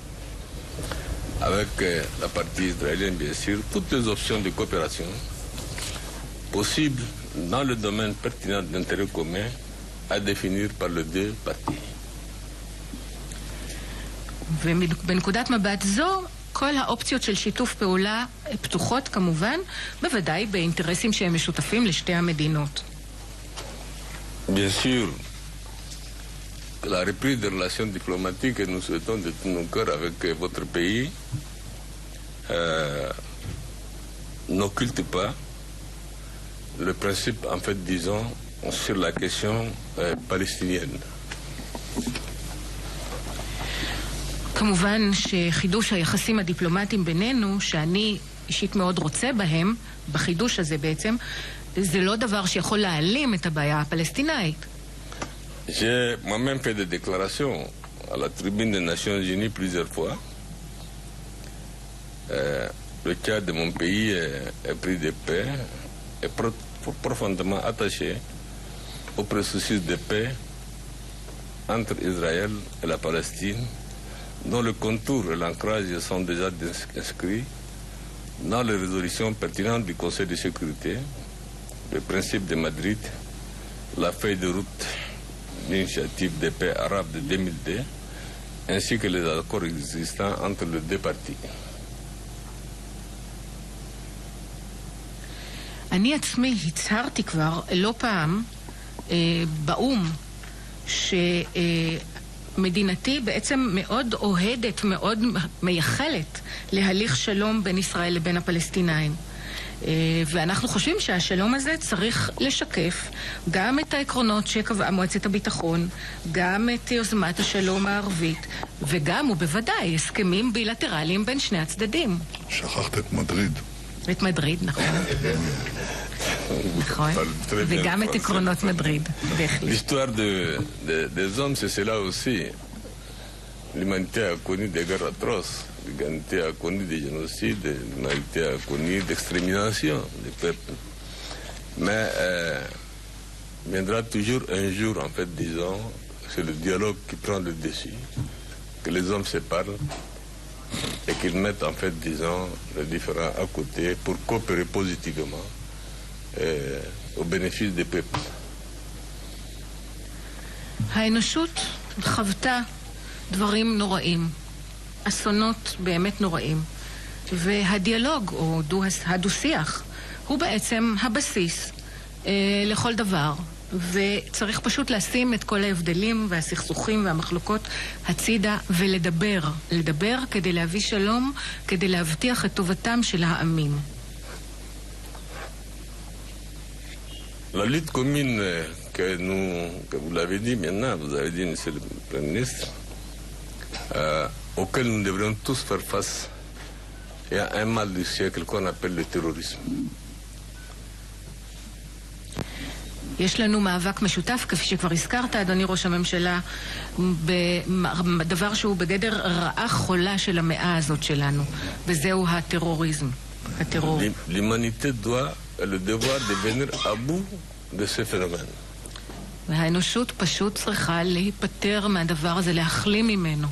[SPEAKER 11] avec la partie israélienne, bien sûr, toutes les options de coopération possibles dans le domaine pertinent d'intérêt commun à définir par les deux parties.
[SPEAKER 10] ובנקודת מבט זו, כל האופציות של שיתוף פעולה פתוחות כמובן, בוודאי באינטרסים שהם משותפים לשתי המדינות.
[SPEAKER 11] Bien sûr, la reprise des relations diplomatiques que nous souhaitons de tout nos cœurs avec votre pays euh, n'occulte pas le principe, en fait, disons, sur la question euh, palestinienne.
[SPEAKER 10] כמובן שחידוש היחסים הדיפלומטיים בינינו, שאני אישית מאוד רוצה בהם, בחידוש הזה בעצם, זה לא דבר שיכול להעלים את הבעיה הפלסטינאית.
[SPEAKER 11] J'ai moi-même fait des déclarations à la tribune des Nations Unies plusieurs fois. Euh, le cas de mon pays est, est pris de paix, est pro, profondément attaché au processus de paix entre Israël et la Palestine, dont le contour et l'ancrage sont déjà inscrits dans les résolutions pertinentes du Conseil de sécurité, le principe de Madrid, la feuille de route l'initiative de paix arabe de deux mille deux, ainsi que les accords existants entre les deux parties.
[SPEAKER 10] אני עצמי הצהרתי כבר לא פעם אה, באום שמדינתי בעצם מאוד אוהדת, מאוד מייחלת להליך שלום בין ישראל לבין הפלסטינאים. ואנחנו חושבים שהשלום הזה צריך לשקף גם את העקרונות שקבעה מועצת הביטחון, גם את יוזמת השלום הערבית, וגם ובוודאי הסכמים בילטרליים בין שני הצדדים.
[SPEAKER 9] שכחת את מדריד.
[SPEAKER 10] את מדריד, נכון. נכון. וגם את עקרונות מדריד, בהחלט.
[SPEAKER 11] L'histoire de, de, des hommes, c'est cela aussi. L'humanité a connu des guerres atroces. L'humanité a connu des génocides, l'humanité a connu d'extermination des peuples. Mais euh, viendra toujours un jour, en fait, disons, c'est le dialogue qui prend le dessus, que les hommes se parlent et qu'ils mettent, en fait, disons, les différents à côté pour coopérer positivement euh, au bénéfice des peuples.
[SPEAKER 10] האנושות חוותה דברים נוראים. אסונות באמת נוראים. והדיאלוג, או הדו-שיח, הוא בעצם הבסיס אה, לכל דבר. וצריך פשוט לשים את כל ההבדלים והסכסוכים והמחלוקות הצידה ולדבר. לדבר כדי להביא שלום, כדי להבטיח את טובתם של העמים.
[SPEAKER 11] La lutte commune que nous, que vous l'avez dit maintenant, vous avez dit, monsieur le Premier ministre, euh, auquel nous devrions tous faire face. Il y a un mal du siècle qu'on appelle le terrorisme.
[SPEAKER 10] יש לנו מאבק משותף, כפי שכבר הזכרת, אדוני ראש הממשלה, בדבר שהוא בגדר רעה חולה של המאה הזאת שלנו, וזהו הטרוריזם, הטרור.
[SPEAKER 11] L'humanité doit le devoir de venir à bout de ce phénomène.
[SPEAKER 10] והאנושות פשוט צריכה להיפטר מהדבר הזה, להחלים ממנו.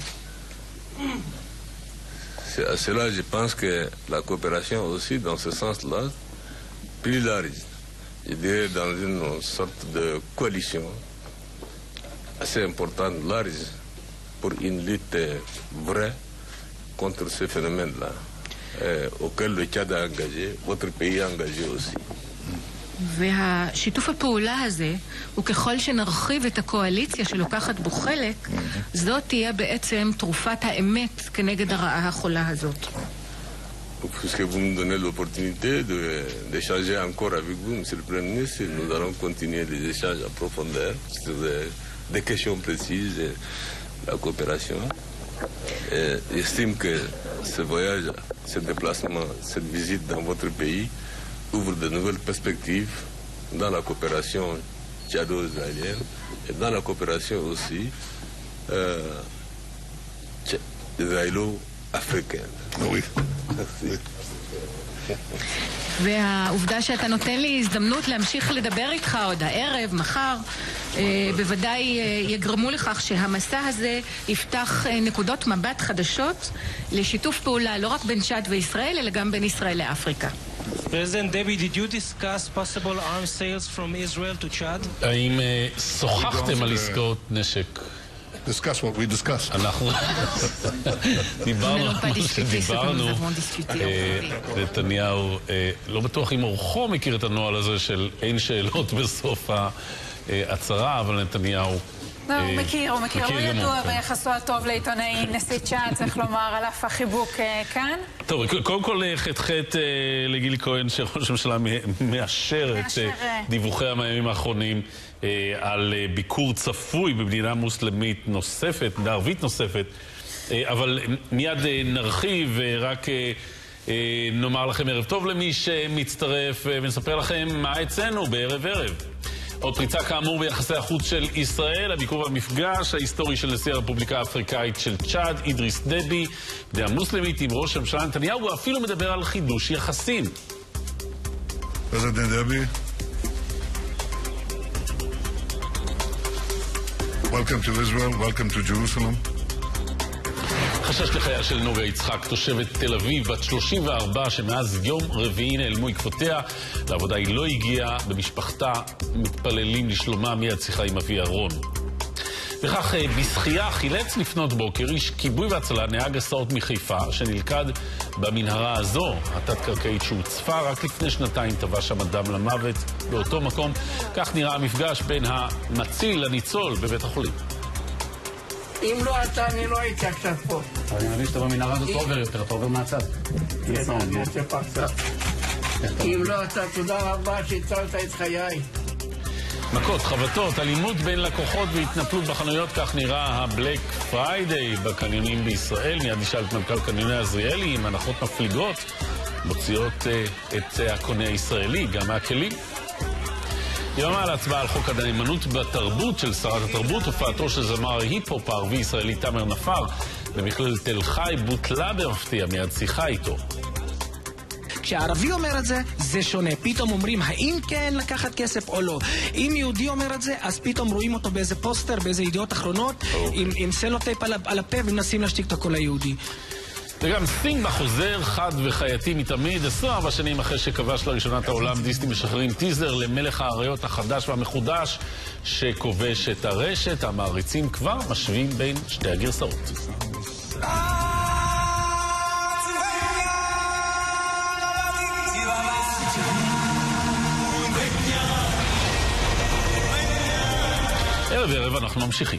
[SPEAKER 11] C'est à cela je pense que la coopération aussi dans ce sens-là, plus large, je dirais dans une sorte de coalition assez importante, large, pour une lutte vraie contre ce phénomène-là, euh, auquel le Tchad a engagé, votre pays a engagé aussi.
[SPEAKER 10] והשיתוף הפעולה הזה, וככל שנרחיב את הקואליציה שלוקחת בו חלק, זאת תהיה בעצם תרופת האמת כנגד הרעה החולה הזאת.
[SPEAKER 11] Puisque vous me donnez l'opportunité d'échanger encore avec vous, Monsieur le Premier ministre, nous allons continuer les échanges à profondeur sur des, des questions précises et la coopération. Et j'estime que ce voyage, ce déplacement, cette visite dans votre pays ouvre de nouvelles perspectives dans la coopération tchado-israélienne et dans la coopération aussi euh, israélo-africaine.
[SPEAKER 9] Oui.
[SPEAKER 10] והעובדה שאתה נותן לי הזדמנות להמשיך לדבר איתך עוד הערב, מחר, בוודאי יגרמו לכך שהמסע הזה יפתח נקודות מבט חדשות לשיתוף פעולה לא רק בין צ'אד וישראל, אלא גם בין ישראל לאפריקה.
[SPEAKER 12] President Deby, did you discuss possible arms sales from Israel to Chad?
[SPEAKER 1] האם שוחחתם על עסקאות נשק?
[SPEAKER 9] Discuss what we discussed.
[SPEAKER 1] אנחנו דיברנו, דיברנו, נתניהו, לא בטוח אם אורחו מכיר את הנוהל הזה של אין שאלות בסוף ההצהרה, אבל נתניהו
[SPEAKER 3] לא, הוא מכיר, הוא מכיר, הוא ידוע ביחסו הטוב לעיתונאי נשיא צ'אד, צריך לומר, על אף החיבוק כאן.
[SPEAKER 1] טוב, קודם כל חטחט לגילי כהן, שראש הממשלה מאשר את דיווחי הימים האחרונים על ביקור צפוי במדינה מוסלמית נוספת, ערבית נוספת, אבל מיד נרחיב, רק נאמר לכם ערב טוב למי שמצטרף ונספר לכם מה אצלנו בערב ערב. עוד פריצה כאמור ביחסי החוץ של ישראל, הביקור והמפגש ההיסטורי של נשיא הרפובליקה האפריקאית של צ'אד, אידריס דבי, מדינה מוסלמית עם ראש הממשלה נתניהו, הוא אפילו מדבר על חידוש יחסים.
[SPEAKER 9] President Deby, welcome to Israel, welcome to Jerusalem.
[SPEAKER 1] חשש לחייה של נוגה יצחק, תושבת תל אביב, בת שלושים וארבע, שמאז יום רביעי נעלמו עקבותיה. לעבודה היא לא הגיעה, במשפחתה מתפללים לשלומה מיד שיחה עם אבי אהרון. וכך בשחייה חילץ לפנות בוקר איש כיבוי והצלה, נהג הסעות מחיפה, שנלכד במנהרה הזו, התת-קרקעית שהוצפה, רק לפני שנתיים טבע שם אדם למוות באותו מקום. כך נראה המפגש בין המציל לניצול בבית החולים.
[SPEAKER 13] אם לא אתה, אני לא הייתי עכשיו פה.
[SPEAKER 14] אני מבין שאתה במנהרה הזאת עובר יותר, אתה עובר מהצד.
[SPEAKER 13] אם לא אתה, תודה רבה שהצלת את חיי.
[SPEAKER 1] מכות, חבטות, אלימות בין לקוחות והתנפלות בחנויות, כך נראה הבלק פריידיי בקניונים בישראל. מיד נשאל את מנכ"ל קניוני עזריאלי עם הנחות מפליגות, מוציאות את הקונה הישראלי, גם מהכלים. יומה להצבעה על חוק הנאמנות בתרבות של שרת התרבות, הופעתו של זמר ההיפ-הופ הערבי ישראלי תמר נפר במכללת תל חי בוטלה במפתיע, מיד שיחה איתו.
[SPEAKER 15] כשערבי אומר את זה, זה שונה. פתאום אומרים האם כן לקחת כסף או לא. אם יהודי אומר את זה, אז פתאום רואים אותו באיזה פוסטר, באיזה ידיעות אחרונות, עם, עם סלוטייפ על, על הפה, ומנסים להשתיק את הקול היהודי.
[SPEAKER 1] וגם סינג בחוזר חד וחייתי מתמיד, עשרים וארבע שנים אחרי שכבש לראשונה את העולם, דיסני משחררים טיזר למלך האריות החדש והמחודש שכובש את הרשת. המעריצים כבר משווים בין שתי הגרסאות. ערב ערב אנחנו ממשיכים.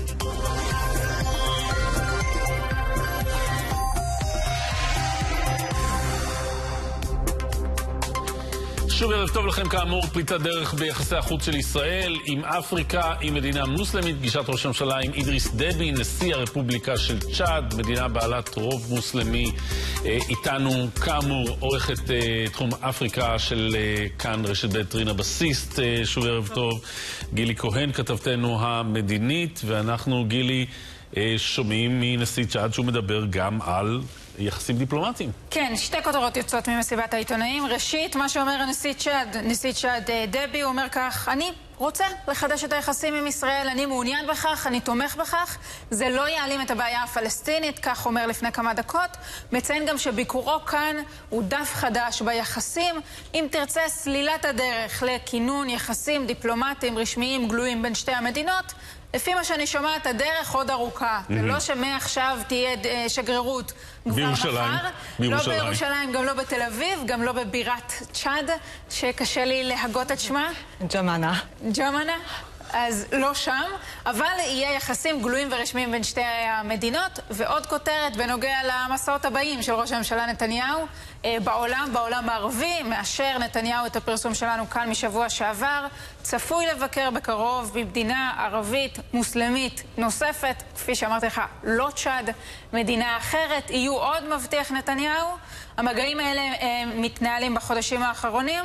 [SPEAKER 1] שוב ערב טוב לכם, כאמור פריצת דרך ביחסי החוץ של ישראל עם אפריקה, עם מדינה מוסלמית, פגישת ראש הממשלה עם אידריס דבי, נשיא הרפובליקה של צ'אד, מדינה בעלת רוב מוסלמי. איתנו כאמור עורכת תחום אפריקה של כאן רשת ב' רינה בסיסט. שוב ערב טוב. גילי כהן כתבתנו המדינית, ואנחנו גילי שומעים מנשיא צ'אד שהוא מדבר גם על יחסים דיפלומטיים.
[SPEAKER 3] כן, שתי כותרות יוצאות ממסיבת העיתונאים. ראשית, מה שאומר הנשיא צ'אד, נשיא צ'אד דבי, הוא אומר כך: אני רוצה לחדש את היחסים עם ישראל, אני מעוניין בכך, אני תומך בכך, זה לא יעלים את הבעיה הפלסטינית, כך אומר לפני כמה דקות. מציין גם שביקורו כאן הוא דף חדש ביחסים, אם תרצה סלילת הדרך לכינון יחסים דיפלומטיים רשמיים גלויים בין שתי המדינות, לפי מה שאני שומעת, הדרך עוד ארוכה. זה לא שמעכשיו תהיה שגרירות כבר מחר. לא בירושלים, גם לא בתל אביב, גם לא בבירת צ'אד, שקשה לי להגות את שמה.
[SPEAKER 2] ג'מאנה.
[SPEAKER 3] ג'מאנה. אז לא שם, אבל יהיה יחסים גלויים ורשמיים בין שתי המדינות, ועוד כותרת בנוגע למסעות הבאים של ראש הממשלה נתניהו בעולם, בעולם הערבי, מאשר נתניהו את הפרסום שלנו כאן משבוע שעבר, צפוי לבקר בקרוב במדינה ערבית מוסלמית נוספת, כפי שאמרתי לך, לא צ'אד, מדינה אחרת, יהיו עוד מבטיח נתניהו. המגעים האלה מתנהלים בחודשים האחרונים,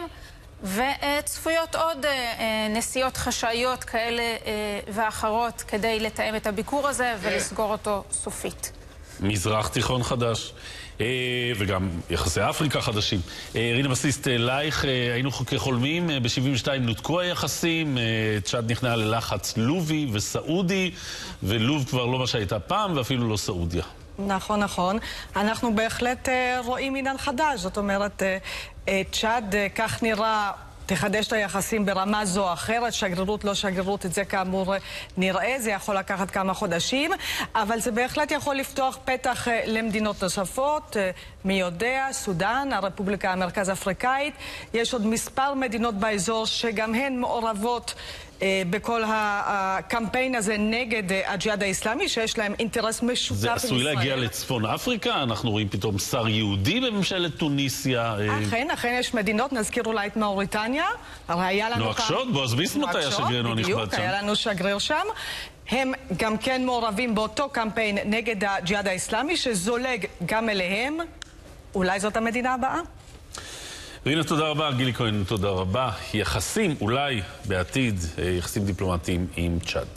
[SPEAKER 3] וצפויות עוד נסיעות חשאיות כאלה ואחרות כדי לתאם את הביקור הזה ולסגור אותו סופית.
[SPEAKER 1] מזרח תיכון חדש, וגם יחסי אפריקה חדשים. רינה בסיסט, אלייך, היינו כחולמים, ב-שבעים ושתיים נותקו היחסים, צ'אד נכנעה ללחץ לובי וסעודי, ולוב כבר לא מה שהייתה פעם ואפילו לא סעודיה.
[SPEAKER 2] נכון, נכון. אנחנו בהחלט רואים עניין חדש, זאת אומרת, צ'אד, כך נראה, תחדש את היחסים ברמה זו או אחרת, שגרירות לא שגרירות, את זה כאמור נראה, זה יכול לקחת כמה חודשים, אבל זה בהחלט יכול לפתוח פתח למדינות נוספות, מי יודע, סודן, הרפובליקה המרכז אפריקאית, יש עוד מספר מדינות באזור שגם הן מעורבות בכל הקמפיין הזה נגד הג'יהאד האסלאמי, שיש להם אינטרס משותף עם ישראל.
[SPEAKER 1] זה עשוי להגיע לצפון אפריקה, אנחנו רואים פתאום שר יהודי בממשלת טוניסיה.
[SPEAKER 2] אכן, אכן יש מדינות, נזכיר אולי את מאוריטניה, הרי היה לנו...
[SPEAKER 1] נואקשות, בועז ביסמוט היה שגרירנו נכבד שם.
[SPEAKER 2] בדיוק, היה לנו שגריר שם. הם גם כן מעורבים באותו קמפיין נגד הג'יהאד האסלאמי, שזולג גם אליהם. אולי זאת המדינה הבאה?
[SPEAKER 1] רינה, תודה רבה. גילי כהן, תודה רבה. יחסים, אולי בעתיד, יחסים דיפלומטיים עם צ'אד.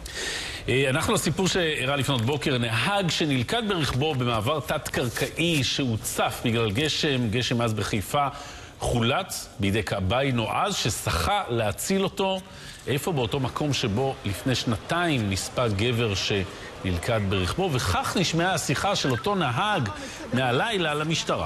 [SPEAKER 1] אנחנו לסיפור שהראה לפנות בוקר, נהג שנלכד ברכבו במעבר תת-קרקעי שהוצף בגלל גשם, גשם אז בחיפה, חולץ בידי כבאי נועז ששחה להציל אותו. איפה? באותו מקום שבו לפני שנתיים נספה גבר שנלכד ברכבו, וכך נשמעה השיחה של אותו נהג מהלילה למשטרה.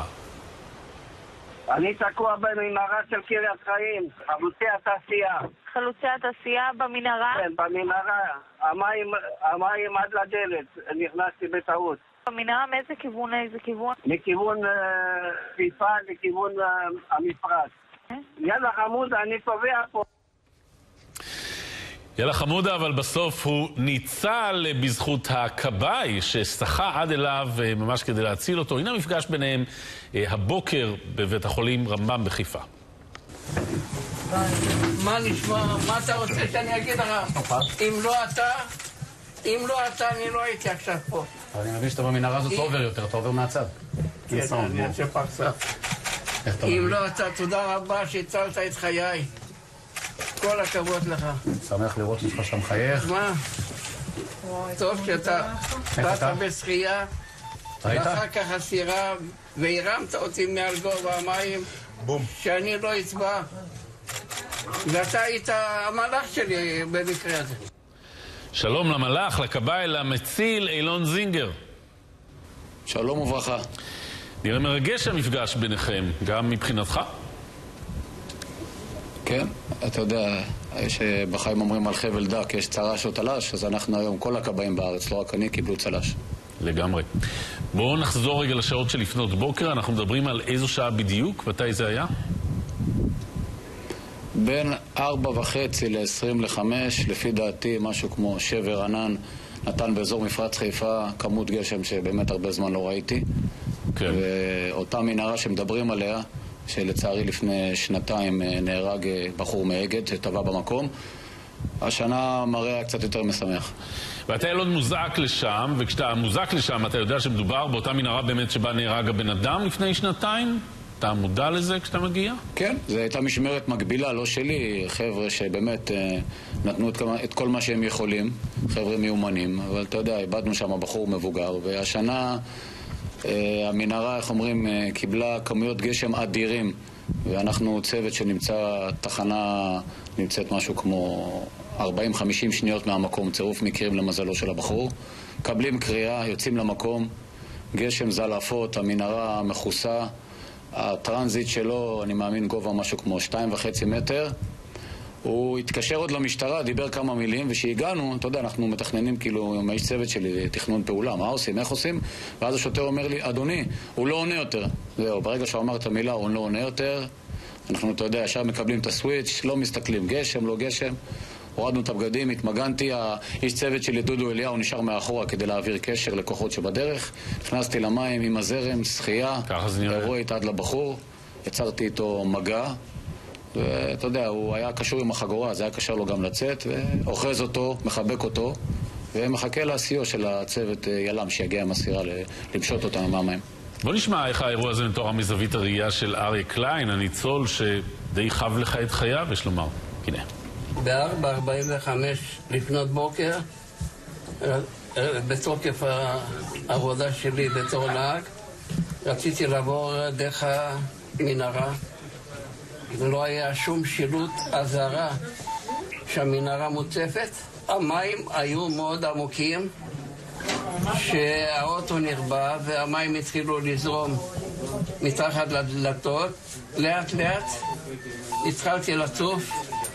[SPEAKER 16] אני תקוע במנהרה של קריית חיים, חלוצי התעשייה.
[SPEAKER 17] חלוצי התעשייה במנהרה?
[SPEAKER 16] כן, במנהרה. המים, המים עד לדלת, נכנסתי בטעות.
[SPEAKER 17] במנהרה מאיזה כיוון, איזה כיוון?
[SPEAKER 16] מכיוון חיפה uh, לכיוון uh, המפרץ. אה? יאללה חמודה, אני טובע פה.
[SPEAKER 1] יאללה חמודה, אבל בסוף הוא ניצל בזכות הכבאי ששחה עד אליו ממש כדי להציל אותו. הנה המפגש ביניהם הבוקר בבית החולים רמב"ם בחיפה.
[SPEAKER 13] מה נשמע? מה אתה רוצה שאני אגיד לך? אם לא אתה, אם לא אתה, אני לא הייתי עכשיו פה.
[SPEAKER 14] אני מבין שאתה במנהרה הזאת לא עובר יותר, אתה עובר מהצד.
[SPEAKER 16] כן, אני אעשה פרסה. אם לא אתה, תודה רבה שהצלת את חיי. כל הכבוד לך.
[SPEAKER 14] שמח לראות אותך שאתה מחייך.
[SPEAKER 16] מה? טוב שאתה באת בשחייה, ואחר כך הסירה, והרמת אותי מעל גובה המים, שאני לא אצבע. ואתה היית המלאך שלי במקרה הזה.
[SPEAKER 1] שלום למלאך, לכבאי, למציל, אילון זינגר.
[SPEAKER 18] שלום וברכה.
[SPEAKER 1] נראה מרגש המפגש ביניכם, גם מבחינתך?
[SPEAKER 18] כן, אתה יודע, שבחיים אומרים על חבל דק יש צל"ש או תל"ש, אז אנחנו היום, כל הכבאים בארץ, לא רק אני, קיבלו צל"ש.
[SPEAKER 1] לגמרי. בואו נחזור רגע לשעות של לפנות בוקר, אנחנו מדברים על איזו שעה בדיוק, מתי זה היה?
[SPEAKER 18] בין ארבע וחצי לעשרים לחמש, לפי דעתי, משהו כמו שבר ענן, נתן באזור מפרץ חיפה כמות גשם שבאמת הרבה זמן לא ראיתי. כן. ואותה מנהרה שמדברים עליה, שלצערי לפני שנתיים נהרג בחור מאגד שטבע במקום. השנה מראה קצת יותר משמח.
[SPEAKER 1] ואתה ילוד מוזעק לשם, וכשאתה מוזעק לשם אתה יודע שמדובר באותה מנהרה באמת שבה נהרג הבן אדם לפני שנתיים? אתה מודע לזה כשאתה מגיע?
[SPEAKER 18] כן, זו הייתה משמרת מקבילה, לא שלי, חבר'ה שבאמת אה, נתנו את, את כל מה שהם יכולים, חבר'ה מיומנים, אבל אתה יודע, איבדנו שם בחור מבוגר, והשנה אה, המנהרה, איך אומרים, אה, קיבלה כמויות גשם אדירים, ואנחנו צוות שנמצא, תחנה נמצאת משהו כמו ארבעים חמישים שניות מהמקום, צירוף מקרים למזלו של הבחור, קבלים קריאה, יוצאים למקום, גשם זלעפות, המנהרה מכוסה, הטרנזיט שלו, אני מאמין, גובה משהו כמו שתיים וחצי מטר. הוא התקשר עוד למשטרה, דיבר כמה מילים, ושהגענו, אתה יודע, אנחנו מתכננים כאילו עם האיש צוות שלי תכנון פעולה, מה עושים, איך עושים? ואז השוטר אומר לי, אדוני, הוא לא עונה יותר. זהו, ברגע שהוא אמר את המילה, הוא לא עונה יותר, אנחנו, אתה יודע, ישר מקבלים את הסוויץ', לא מסתכלים, גשם, לא גשם. הורדנו את הבגדים, התמגנתי, האיש צוות שלי דודו אליהו נשאר מאחורה כדי להעביר קשר לכוחות שבדרך. נכנסתי למים עם הזרם, שחייה, הרואית עד לבחור, יצרתי איתו מגע, ואתה יודע, הוא היה קשור עם החגורה, זה היה קשר לו גם לצאת, ואוחז אותו, מחבק אותו, ומחכה לעשיו של הצוות ילם שיגיע עם הסירה למשות אותנו מהמים.
[SPEAKER 1] בוא נשמע איך האירוע הזה מתואר מזווית הראייה של אריה קליין, הניצול שדי חב לך את חייו, יש לומר. הנה.
[SPEAKER 16] ב-ארבע ארבעים וחמש לפנות בוקר, בתוקף העבודה שלי בתור נהג, רציתי לעבור דרך המנהרה, ולא היה שום שילוט אזהרה שהמנהרה מוצפת. המים היו מאוד עמוקים, שהאוטו נרבע והמים התחילו לזרום מתחת לדלתות. לאט לאט התחלתי לצוף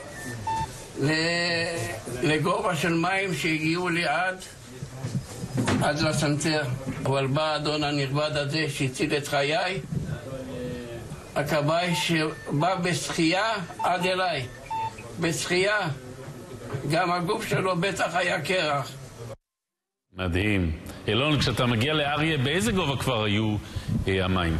[SPEAKER 16] לגובה של מים שהגיעו לי עד עד לסנטר. אבל בא האדון הנכבד הזה שהציל את חיי, הכבאי שבא בשחייה עד אליי, בשחייה, גם הגוף שלו בטח היה קרח.
[SPEAKER 1] מדהים. אילון, כשאתה מגיע לאריה, באיזה גובה כבר היו אה, המים?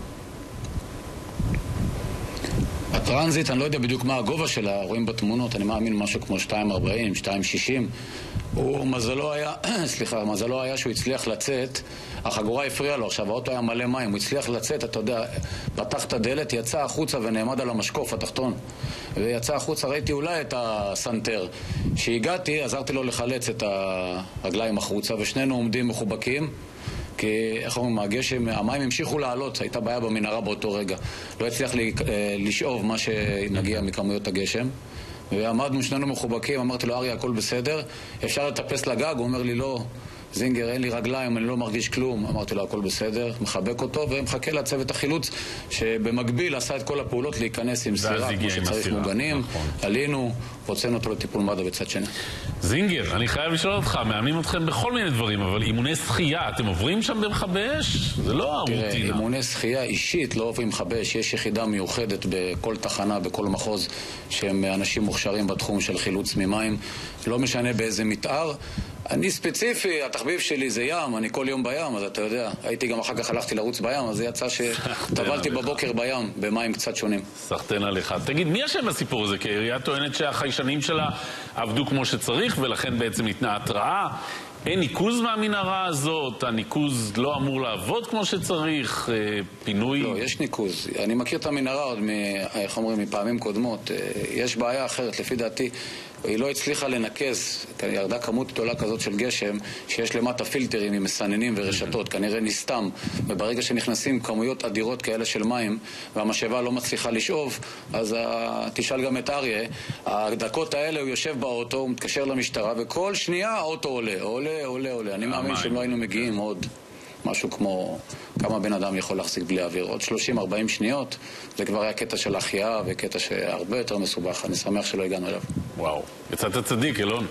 [SPEAKER 18] הטרנזיט, אני לא יודע בדיוק מה הגובה שלה, רואים בתמונות, אני מאמין משהו כמו שתיים ארבעים, שתיים שישים. הוא מזלו היה, סליחה, מזלו היה שהוא הצליח לצאת, החגורה הפריעה לו, עכשיו האוטו היה מלא מים, הוא הצליח לצאת, אתה יודע, פתח את הדלת, יצא החוצה ונעמד על המשקוף התחתון, ויצא החוצה, ראיתי אולי את הסנטר. כשהגעתי, עזרתי לו לחלץ את הרגליים החוצה, ושנינו עומדים מחובקים, כי, איך אומרים, הגשם, המים המשיכו לעלות, הייתה בעיה במנהרה באותו רגע. לא הצליח לשאוב מה שנגיע מכמויות הגשם. ועמדנו שנינו מחובקים, אמרתי לו, אריה, הכל בסדר, אפשר לטפס לגג? הוא אומר לי, לא, זינגר, אין לי רגליים, אני לא מרגיש כלום. אמרתי לו, הכל בסדר, מחבק אותו, ומחכה לצוות החילוץ, שבמקביל עשה את כל הפעולות להיכנס עם סירה, כמו שצריך מוגנים, נכון. עלינו, הוצאנו אותו לטיפול מד"א בצד שני.
[SPEAKER 1] זינגר, אני חייב לשאול אותך, מאמנים אתכם בכל מיני דברים, אבל אימוני שחייה, אתם עוברים שם במכבי אש? זה לא הרוטינה.
[SPEAKER 18] תראה, אימוני שחייה אישית לא עוברים מכבי אש, יש יחידה מיוחדת בכל תחנה, בכל מחוז, שהם אנשים מוכשרים בתחום של חילוץ ממים, לא משנה באיזה מתאר. אני ספציפי, התחביב שלי זה ים, אני כל יום בים, אז אתה יודע, הייתי גם אחר כך הלכתי לרוץ בים, אז זה יצא שטבלתי בבוקר בים, במים קצת שונים.
[SPEAKER 1] סחטן עליך. תגיד, מי אשם בסיפור הזה? כי העירייה טוענת שהחיישנים שלה עבדו כמו שצריך, ולכן בעצם ניתנה התראה. אין ניקוז מהמנהרה הזאת, הניקוז לא אמור לעבוד כמו שצריך, פינוי...
[SPEAKER 18] לא, יש ניקוז. אני מכיר את המנהרה עוד, איך אומרים, מפעמים קודמות. יש בעיה אחרת, לפי דעתי. היא לא הצליחה לנקז, ירדה כמות גדולה כזאת של גשם, שיש למטה פילטרים עם מסננים ורשתות, כנראה נסתם, וברגע שנכנסים כמויות אדירות כאלה של מים, והמשאבה לא מצליחה לשאוב, אז תשאל גם את אריה, הדקות האלה הוא יושב באוטו, הוא מתקשר למשטרה, וכל שנייה האוטו עולה, עולה, עולה, עולה. אני מאמין שלא היינו מגיעים עוד משהו כמו כמה בן אדם יכול להחזיק בלי אוויר. עוד שלושים ארבעים שניות, זה כבר היה קטע של החייאה וקטע שהרבה יותר מסובך. אני שמח שלא הגענו אליו.
[SPEAKER 1] וואו, יצאת צדיק, אילון.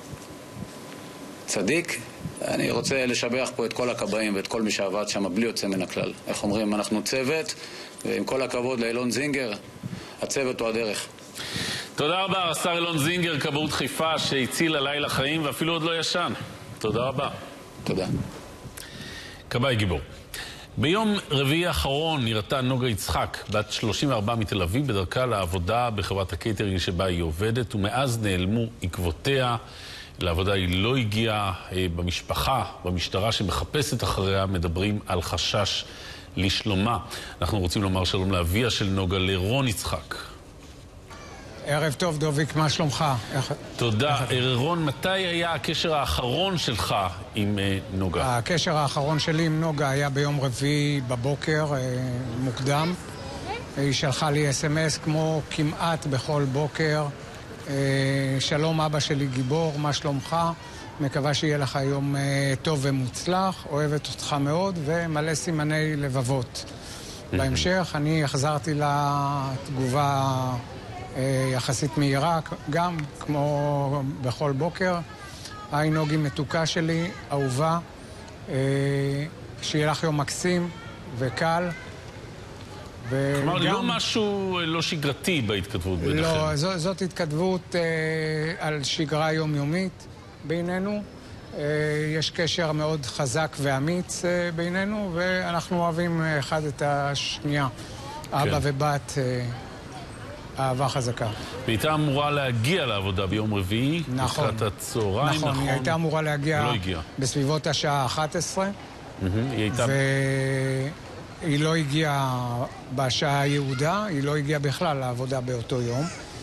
[SPEAKER 18] צדיק? אני רוצה לשבח פה את כל הכבאים ואת כל מי שעבד שם בלי יוצא מן הכלל. איך אומרים, אנחנו צוות, ועם כל הכבוד לאילון זינגר, הצוות הוא הדרך.
[SPEAKER 1] תודה רבה, השר אילון זינגר, כבאות חיפה, שהציל הלילה חיים ואפילו עוד לא ישן. תודה רבה.
[SPEAKER 18] תודה.
[SPEAKER 1] כבאי גיבור. ביום רביעי האחרון נראתה נוגה יצחק, בת שלושים וארבע מתל אביב, בדרכה לעבודה בחברת הקייטרינג שבה היא עובדת, ומאז נעלמו עקבותיה. לעבודה היא לא הגיעה. במשפחה, במשטרה שמחפשת אחריה, מדברים על חשש לשלומה. אנחנו רוצים לומר שלום לאביה של נוגה, לרון יצחק.
[SPEAKER 19] ערב טוב, דוביק, מה שלומך?
[SPEAKER 1] תודה. רון, מתי היה הקשר האחרון שלך עם נוגה?
[SPEAKER 19] הקשר האחרון שלי עם נוגה היה ביום רביעי בבוקר, מוקדם. היא שלחה לי אס אם אס כמו כמעט בכל בוקר. שלום אבא שלי גיבור, מה שלומך? מקווה שיהיה לך יום טוב ומוצלח, אוהבת אותך מאוד ומלא סימני לבבות. בהמשך אני החזרתי לה תגובה יחסית מהירה, גם כמו בכל בוקר. היי נוגי מתוקה שלי, אהובה, שיהיה לך יום מקסים וקל.
[SPEAKER 1] כלומר, לא משהו לא שגרתי בהתכתבות ביניכם.
[SPEAKER 19] לא, זאת התכתבות על שגרה יומיומית בינינו. יש קשר מאוד חזק ואמיץ בינינו, ואנחנו אוהבים אחד את השנייה. אבא ובת, אהבה חזקה.
[SPEAKER 1] והייתה אמורה להגיע לעבודה ביום רביעי,
[SPEAKER 19] נכון.
[SPEAKER 1] לקראת הצהריים,
[SPEAKER 19] נכון. היא הייתה אמורה להגיע בסביבות השעה אחת עשרה.
[SPEAKER 1] היא הייתה...
[SPEAKER 19] היא לא הגיעה בשעה היהודה, היא לא הגיעה בכלל לעבודה באותו יום.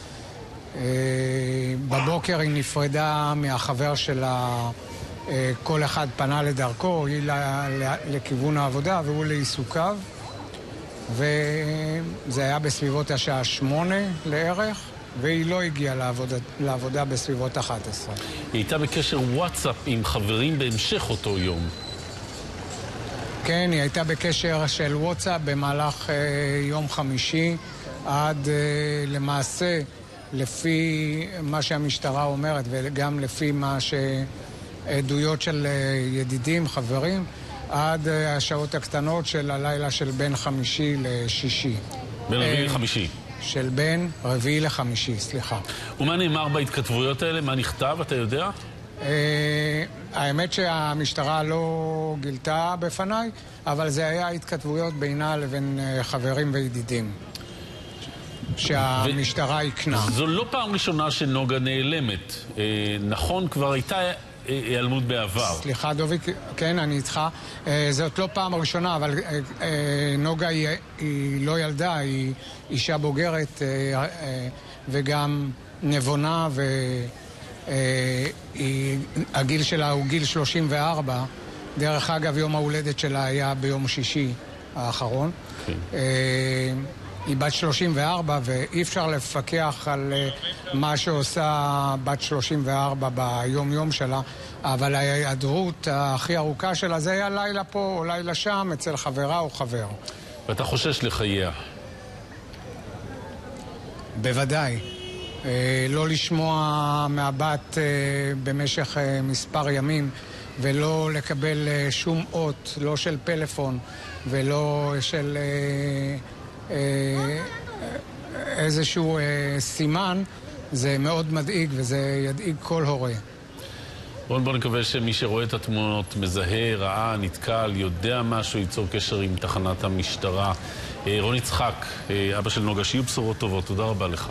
[SPEAKER 19] בבוקר היא נפרדה מהחבר שלה, כל אחד פנה לדרכו, היא לכיוון העבודה והוא לעיסוקיו. וזה היה בסביבות השעה שמונה לערך, והיא לא הגיעה לעבודה, לעבודה בסביבות אחת עשרה.
[SPEAKER 1] היא הייתה בקשר וואטסאפ עם חברים בהמשך אותו יום.
[SPEAKER 19] כן, היא הייתה בקשר של וואטסאפ במהלך אה, יום חמישי, עד אה, למעשה, לפי מה שהמשטרה אומרת, וגם לפי מה שעדויות של אה, ידידים, חברים, עד אה, השעות הקטנות של הלילה של בין חמישי לשישי.
[SPEAKER 1] בין רביעי לחמישי.
[SPEAKER 19] של בין רביעי לחמישי, סליחה.
[SPEAKER 1] ומה נאמר בהתכתבויות האלה? מה נכתב, אתה יודע?
[SPEAKER 19] האמת שהמשטרה לא גילתה בפניי, אבל זה היה התכתבויות בינה לבין חברים וידידים שהמשטרה יקנה.
[SPEAKER 1] זו לא פעם ראשונה שנוגה נעלמת. נכון, כבר הייתה היעלמות בעבר.
[SPEAKER 19] סליחה דוביק, כן, אני איתך. זאת לא פעם ראשונה, אבל נוגה היא, היא לא ילדה, היא אישה בוגרת וגם נבונה ו... הגיל שלה הוא גיל שלושים וארבע. דרך אגב, יום ההולדת שלה היה ביום שישי האחרון. היא בת שלושים וארבע, ואי אפשר לפקח על מה שעושה בת שלושים וארבע ביום יום שלה, אבל ההיעדרות הכי ארוכה שלה זה היה לילה פה או לילה שם אצל חברה או חבר.
[SPEAKER 1] ואתה חושש לחייה?
[SPEAKER 19] בוודאי. לא לשמוע מהבת במשך מספר ימים ולא לקבל שום אות, לא של פלאפון ולא של איזשהו סימן, זה מאוד מדאיג וזה ידאיג כל הורה.
[SPEAKER 1] רון, בוא נקווה שמי שרואה את התמונות מזהה, ראה, נתקל, יודע משהו, ייצור קשר עם תחנת המשטרה. רון יצחק, אבא של נוגה, שיהיו בשורות טובות, תודה רבה לך.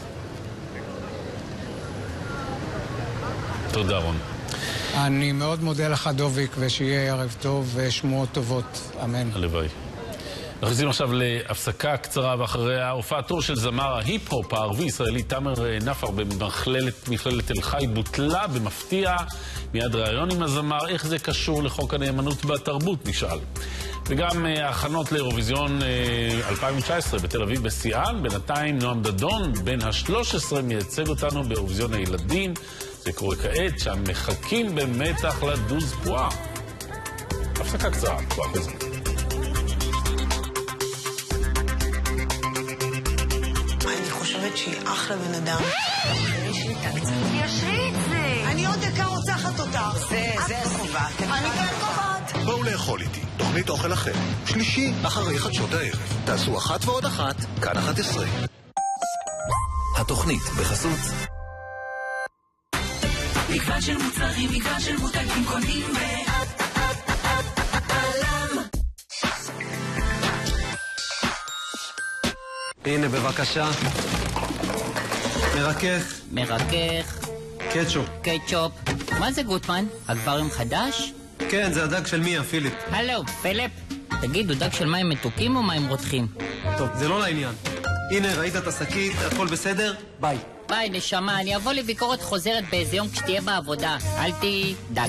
[SPEAKER 1] תודה רון.
[SPEAKER 19] אני מאוד מודה לך דוביק, ושיהיה ערב טוב ושמועות טובות, אמן.
[SPEAKER 1] הלוואי. אנחנו יוצאים עכשיו להפסקה קצרה, ואחריה הופעתו של זמר ההיפ-הופ הערבי-ישראלי תאמר נפאר במכללת מכללת תל חי בוטלה במפתיע. מיד ראיון עם הזמר, איך זה קשור לחוק הנאמנות בתרבות, נשאל. וגם ההכנות לאירוויזיון אלפיים תשע עשרה בתל אביב בשיאן. בינתיים נועם דדון, בן ה-שלוש עשרה, מייצג אותנו באירוויזיון הילדים. זה קורה כעת, שם מחכים במתח לדוז פועה. הפסקה קצרה, פועה כזה.
[SPEAKER 20] אני חושבת שהיא אחלה בן אדם. יש לי את הקצת. ישרי את זה. אני עוד דקה רוצחת אותה. זה, זה הסביבה. אני כאן קובעת.
[SPEAKER 4] בואו לאכול איתי. תוכנית אוכל אחר. שלישי, אחרי חדשות הערב. תעשו אחת ועוד אחת, כאן אחת עשרה. התוכנית בחסות
[SPEAKER 21] מגוון של מוצרים, מגוון של מותגים קונים בעלם.
[SPEAKER 7] הנה בבקשה. מרכך.
[SPEAKER 8] מרכך.
[SPEAKER 7] קטשופ.
[SPEAKER 8] קטשופ. מה זה גוטמן? אקווריום חדש?
[SPEAKER 7] כן, זה הדג של מיה, פיליפ.
[SPEAKER 8] הלו, פיליפ. תגיד, הוא דג של מים מתוקים או מים רותחים?
[SPEAKER 7] טוב, זה לא לעניין. הנה, ראית את השקית, הכל בסדר? ביי.
[SPEAKER 8] ביי, נשמה, אני אבוא לביקורת חוזרת באיזה יום כשתהיה בעבודה. אל תדאג.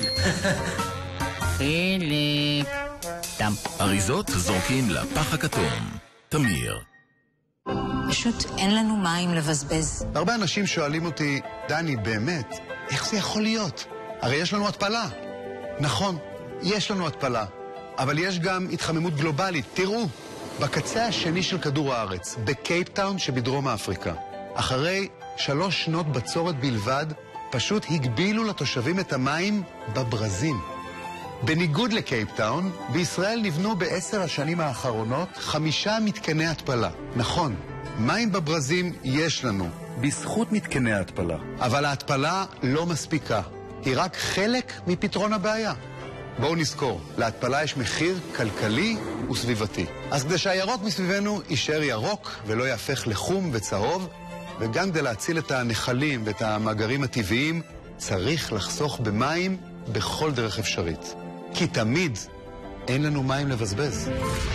[SPEAKER 8] פיליפ. תם.
[SPEAKER 4] אריזות זורקים לפח הכתום. תמיר.
[SPEAKER 20] פשוט אין לנו מים לבזבז.
[SPEAKER 22] הרבה אנשים שואלים אותי, דני, באמת, איך זה יכול להיות? הרי יש לנו התפלה. נכון, יש לנו התפלה. אבל יש גם התחממות גלובלית. תראו, בקצה השני של כדור הארץ, בקייפטאון שבדרום אפריקה, אחרי שלוש שנות בצורת בלבד, פשוט הגבילו לתושבים את המים בברזים. בניגוד לקייפטאון, בישראל נבנו בעשר השנים האחרונות חמישה מתקני התפלה. נכון, מים בברזים יש לנו, בזכות מתקני ההתפלה. אבל ההתפלה לא מספיקה. היא רק חלק מפתרון הבעיה. בואו נזכור, להתפלה יש מחיר כלכלי וסביבתי. אז כדי שהירוק מסביבנו יישאר ירוק ולא יהפך לחום וצהוב, וגם כדי להציל את הנחלים ואת המאגרים הטבעיים, צריך לחסוך במים בכל דרך אפשרית. כי תמיד אין לנו מים לבזבז.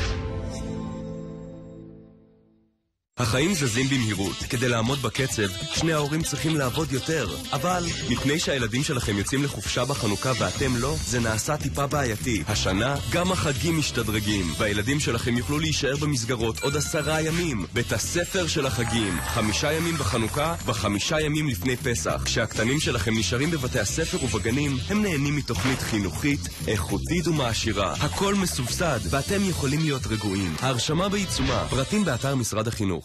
[SPEAKER 5] החיים זזים במהירות. כדי לעמוד בקצב, שני ההורים צריכים לעבוד יותר. אבל, מפני שהילדים שלכם יוצאים לחופשה בחנוכה ואתם לא, זה נעשה טיפה בעייתי. השנה, גם החגים משתדרגים, והילדים שלכם יוכלו להישאר במסגרות עוד עשרה ימים. בית הספר של החגים. חמישה ימים בחנוכה, וחמישה ימים לפני פסח. כשהקטנים שלכם נשארים בבתי הספר ובגנים, הם נהנים מתוכנית חינוכית, איכותית ומעשירה. הכל מסובסד, ואתם יכולים להיות רגועים. ההרשמה בעיצומה, פרטים באתר משרד החינוך.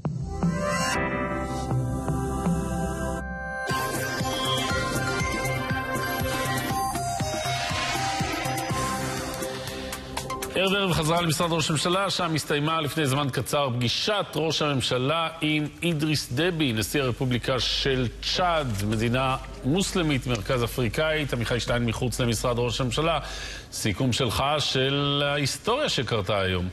[SPEAKER 1] ערב ערב חזרה למשרד ראש הממשלה, שם הסתיימה לפני זמן קצר פגישת ראש הממשלה עם אידריס דבי, נשיא הרפובליקה של צ'אד, מדינה מוסלמית, מרכז אפריקאית. עמיחי שטיין מחוץ למשרד ראש הממשלה, סיכום שלך של ההיסטוריה שקרתה היום.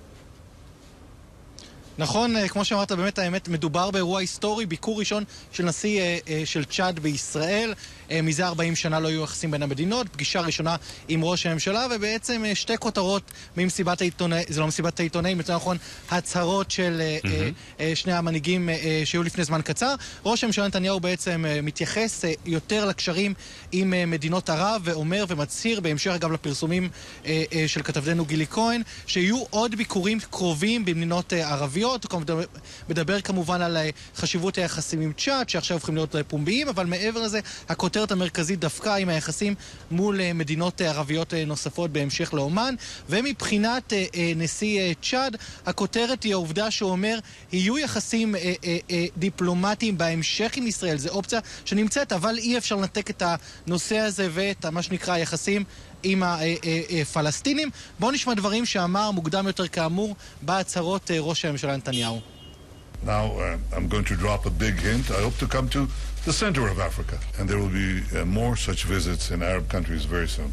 [SPEAKER 6] נכון, כמו שאמרת, באמת האמת, מדובר באירוע היסטורי, ביקור ראשון של נשיא אה, אה, של צ'אד בישראל. אה, מזה ארבעים שנה לא היו יחסים בין המדינות, פגישה ראשונה עם ראש הממשלה, ובעצם אה, שתי כותרות ממסיבת העיתונאים, זה לא מסיבת העיתונאים, יותר נכון, הצהרות של אה, mm-hmm. אה, אה, שני המנהיגים אה, שהיו לפני זמן קצר. ראש הממשלה נתניהו בעצם אה, מתייחס אה, יותר לקשרים עם אה, מדינות ערב, ואומר ומצהיר, בהמשך גם לפרסומים אה, אה, של כתבתנו גילי כהן, שיהיו עוד ביקורים קרובים במדינות אה, ערביות. הוא מדבר, מדבר כמובן על חשיבות היחסים עם צ'אד, שעכשיו הופכים להיות פומביים, אבל מעבר לזה, הכותרת המרכזית דווקא עם היחסים מול מדינות ערביות נוספות בהמשך לאומן. ומבחינת נשיא צ'אד, הכותרת היא העובדה שהוא אומר, יהיו יחסים דיפלומטיים בהמשך עם ישראל. זו אופציה שנמצאת, אבל אי אפשר לנתק את הנושא הזה ואת מה שנקרא היחסים עם הפלסטינים. בואו נשמע דברים שאמר מוקדם יותר כאמור בהצהרות ראש הממשלה נתניהו.
[SPEAKER 9] Now uh, I'm going to drop a big hint. I hope to come to the center of Africa, and there will be uh, more such visits in Arab countries very soon.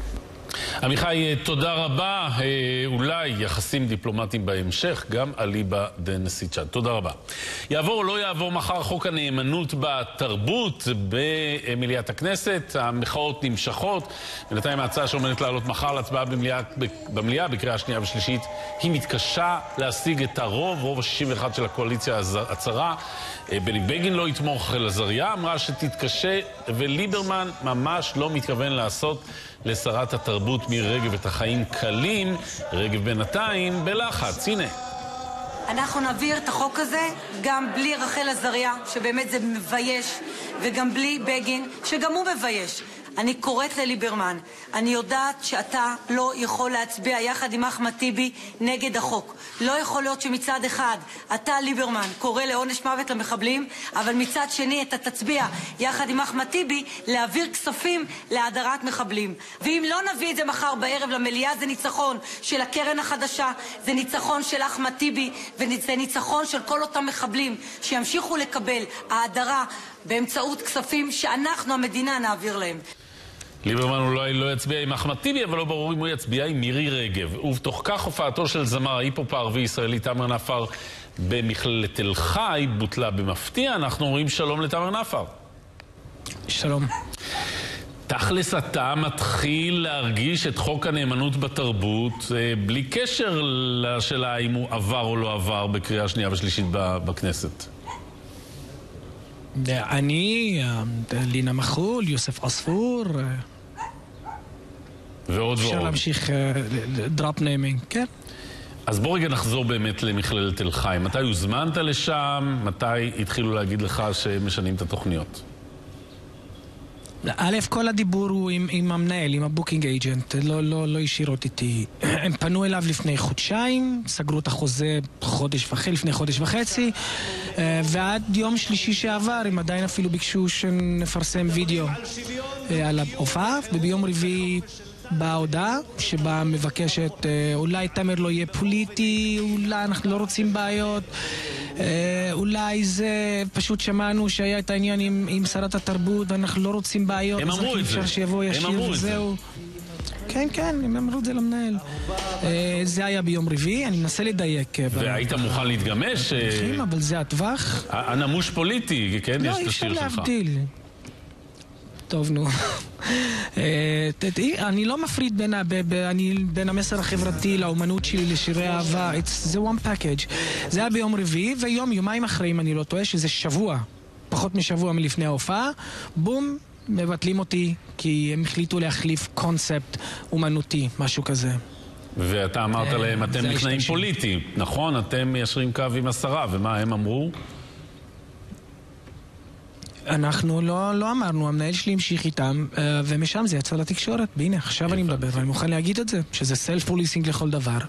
[SPEAKER 1] עמיחי, תודה רבה. אולי יחסים דיפלומטיים בהמשך, גם אליבא דנשיא צ'אד. תודה רבה. יעבור או לא יעבור מחר חוק הנאמנות בתרבות במליאת הכנסת. המחאות נמשכות. בינתיים ההצעה שעומדת לעלות מחר להצבעה במליאה, במליאה בקריאה שנייה ושלישית, היא מתקשה להשיג את הרוב, רוב ה-שישים ואחת של הקואליציה הצרה. בני בגין לא יתמוך, רחל עזריה אמרה שתתקשה, וליברמן ממש לא מתכוון לעשות לשרת התרבות מירי רגב את החיים קלים. רגב בינתיים בלחץ, הנה.
[SPEAKER 23] אנחנו נעביר את החוק הזה גם בלי רחל עזריה, שבאמת זה מבייש, וגם בלי בגין, שגם הוא מבייש. אני קוראת לליברמן, אני יודעת שאתה לא יכול להצביע יחד עם אחמד טיבי נגד החוק. לא יכול להיות שמצד אחד אתה ליברמן קורא לעונש מוות למחבלים, אבל מצד שני אתה תצביע יחד עם אחמד טיבי להעביר כספים להדרת מחבלים. ואם לא נביא את זה מחר בערב למליאה, זה ניצחון של הקרן החדשה, זה ניצחון של אחמד טיבי, וזה ניצחון של כל אותם מחבלים שימשיכו לקבל ההדרה באמצעות כספים שאנחנו המדינה נעביר להם.
[SPEAKER 1] ליברמן אולי לא יצביע עם אחמד טיבי, אבל לא ברור אם הוא יצביע עם מירי רגב. ובתוך כך הופעתו של זמר ההיפ-הופ הערבי-ישראלי תאמר נפאר במכללת תל חי בוטלה במפתיע. אנחנו אומרים שלום לתאמר נפאר.
[SPEAKER 6] שלום.
[SPEAKER 1] תכלס אתה מתחיל להרגיש את חוק הנאמנות בתרבות בלי קשר לשאלה אם הוא עבר או לא עבר בקריאה שנייה ושלישית בכנסת.
[SPEAKER 6] אני, לינה מחול, יוסף עספור.
[SPEAKER 1] ועוד ועוד.
[SPEAKER 6] אפשר להמשיך דראפ ניימינג, כן.
[SPEAKER 1] אז בוא רגע נחזור באמת למכללת תל חי. מתי הוזמנת לשם? מתי התחילו להגיד לך שמשנים את התוכניות?
[SPEAKER 15] א', כל הדיבור הוא עם, עם המנהל, עם הבוקינג אייג'נט, לא, לא, לא ישירות איתי. הם פנו אליו לפני חודשיים, סגרו את החוזה חודש וחצי, לפני חודש וחצי, ועד יום שלישי שעבר הם עדיין אפילו ביקשו שנפרסם וידאו על ההופעה, וביום רביעי באה הודעה שבה מבקשת, אולי תמר לא יהיה פוליטי, אולי אנחנו לא רוצים בעיות, אולי זה פשוט שמענו שהיה את העניין עם, עם שרת התרבות ואנחנו לא רוצים בעיות.
[SPEAKER 1] הם אמרו את זה.
[SPEAKER 15] אפשר שיבוא ישיר וזהו. כן, כן, הם אמרו את זה למנהל. זה היה ביום רביעי, אני מנסה לדייק.
[SPEAKER 1] והיית מוכן להתגמש?
[SPEAKER 15] אבל זה הטווח.
[SPEAKER 1] הנמוש פוליטי, כן?
[SPEAKER 15] לא, אי אפשר להבדיל. טוב, נו. אני לא מפריד בין המסר החברתי לאומנות שלי לשירי אהבה. זה one package. זה היה ביום רביעי, ויום, יומיים אחרים, אני לא טועה, שזה שבוע, פחות משבוע מלפני ההופעה, בום, מבטלים אותי, כי הם החליטו להחליף קונספט אומנותי, משהו כזה.
[SPEAKER 1] ואתה אמרת להם, אתם נכנעים פוליטיים, נכון? אתם מיישרים קו עם השרה, ומה הם אמרו?
[SPEAKER 15] אנחנו לא, לא אמרנו, המנהל שלי המשיך איתם, ומשם זה יצא לתקשורת. והנה, עכשיו אני מדבר, ואני מוכן להגיד את זה, שזה סלף-פוליסינג לכל דבר.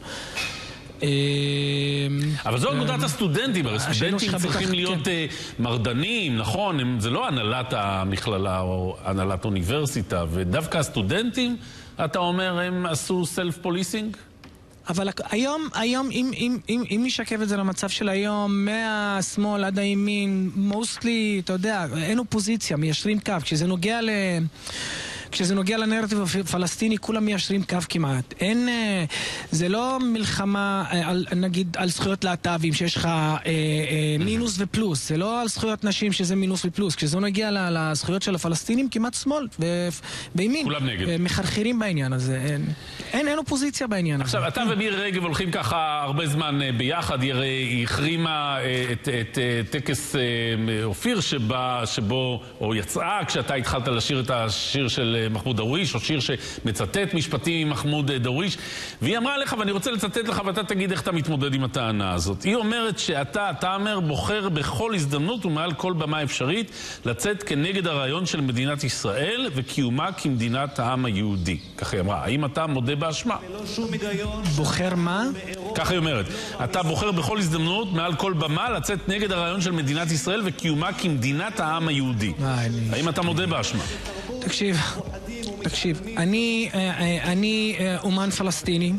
[SPEAKER 1] אבל זו אגודת הסטודנטים, הרי סטודנטים צריכים להיות מרדנים, נכון? זה לא הנהלת המכללה או הנהלת אוניברסיטה, ודווקא הסטודנטים, אתה אומר, הם עשו סלף-פוליסינג?
[SPEAKER 15] אבל היום, היום, אם, אם, אם, אם נשקף את זה למצב של היום, מהשמאל עד הימין, mostly, אתה יודע, אין אופוזיציה, מיישרים קו. כשזה נוגע ל... כשזה נוגע לנרטיב הפלסטיני, כולם מיישרים קו כמעט. אין, זה לא מלחמה, על, נגיד, על זכויות להט"בים, שיש לך אה, אה, מינוס ופלוס. זה לא על זכויות נשים שזה מינוס ופלוס. כשזה נוגע לזכויות של הפלסטינים, כמעט שמאל וימין.
[SPEAKER 1] כולם נגד.
[SPEAKER 15] מחרחרים בעניין הזה. אין, אין, אין אופוזיציה בעניין
[SPEAKER 1] עכשיו,
[SPEAKER 15] הזה.
[SPEAKER 1] אתה ומירי רגב הולכים ככה הרבה זמן ביחד. היא החרימה את, את, את טקס אופיר שבה, שבו, או יצאה, כשאתה התחלת לשיר את השיר של מחמוד דרוויש, או שיר שמצטט משפטים ממחמוד דרוויש, והיא אמרה לך, ואני רוצה לצטט לך, ואתה תגיד איך אתה מתמודד עם הטענה הזאת. היא אומרת שאתה, אתה אומר, בוחר בכל הזדמנות ומעל כל במה אפשרית לצאת כנגד הרעיון של מדינת ישראל וקיומה כמדינת העם היהודי. כך היא אמרה. האם אתה מודה באשמה?
[SPEAKER 15] בוחר מה?
[SPEAKER 1] כך היא אומרת. אתה בוחר בכל הזדמנות מעל כל במה לצאת נגד הרעיון של מדינת ישראל וקיומה כמדינת העם היהודי. האם אתה מודה באשמה?
[SPEAKER 15] תקשיב, תקשיב, אני, אני אומן פלסטיני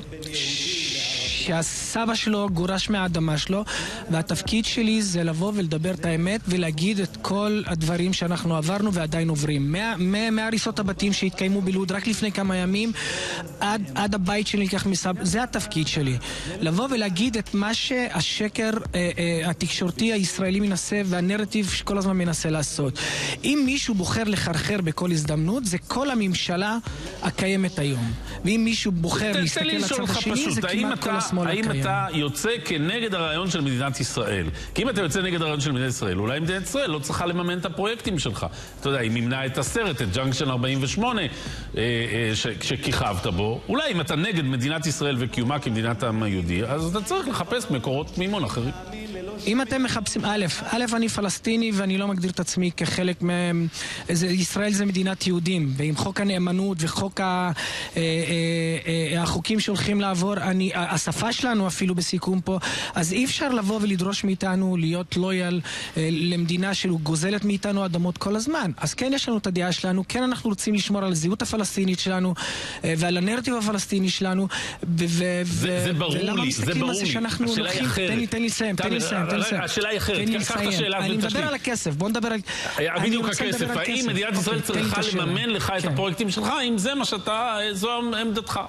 [SPEAKER 15] שהסבא שלו גורש מהאדמה שלו, והתפקיד שלי זה לבוא ולדבר את האמת ולהגיד את כל הדברים שאנחנו עברנו ועדיין עוברים. מהריסות הבתים שהתקיימו בלוד רק לפני כמה ימים עד, עד הבית שנלקח מסבא, זה התפקיד שלי. לבוא ולהגיד את מה שהשקר אה, אה, התקשורתי הישראלי מנסה והנרטיב שכל הזמן מנסה לעשות. אם מישהו בוחר לחרחר בכל הזדמנות, זה כל הממשלה הקיימת היום. ואם מישהו בוחר להסתכל לצד השני, זה כמעט כל השמאל הקיים.
[SPEAKER 1] האם אתה יוצא כנגד הרעיון של מדינת ישראל? כי אם אתה יוצא נגד הרעיון של מדינת ישראל, אולי מדינת ישראל לא צריכה לממן את הפרויקטים שלך. אתה יודע, אם ימנע את הסרט, את ג'אנקשן ארבעים ושמונה, שכיכבת בו, אולי אם אתה נגד מדינת ישראל וקיומה כמדינת העם היהודי, אז אתה צריך לחפש מקורות מימון אחרים.
[SPEAKER 15] אם אתם מחפשים, א', א', אני פלסטיני ואני לא מגדיר את עצמי כחלק מהם, ישראל זה מדינת יהודים, ועם חוק הנאמנות וחוק ה, אה, אה, החוקים שהולכים לעבור, אני, השפה שלנו אפילו בסיכום פה, אז אי אפשר לבוא ולדרוש מאיתנו להיות לויאל אה, למדינה שגוזלת מאיתנו אדמות כל הזמן. אז כן יש לנו את הדעה שלנו, כן אנחנו רוצים לשמור על הזהות הפלסטינית שלנו, אה, ועל הנרטיב הפלסטיני שלנו, ו- ו-
[SPEAKER 1] זה, זה ברור לי, זה ברור לי.
[SPEAKER 15] השאלה היא אחרת. תן לי, תן לי לסיים, תן לי לסיים.
[SPEAKER 1] השאלה היא אחרת, קח את השאלה הזאת.
[SPEAKER 15] אני מדבר על הכסף, בוא נדבר על...
[SPEAKER 1] בדיוק הכסף, האם מדינת ישראל צריכה לממן לך את הפרויקטים שלך, אם זה מה שאתה, זו עמדתך?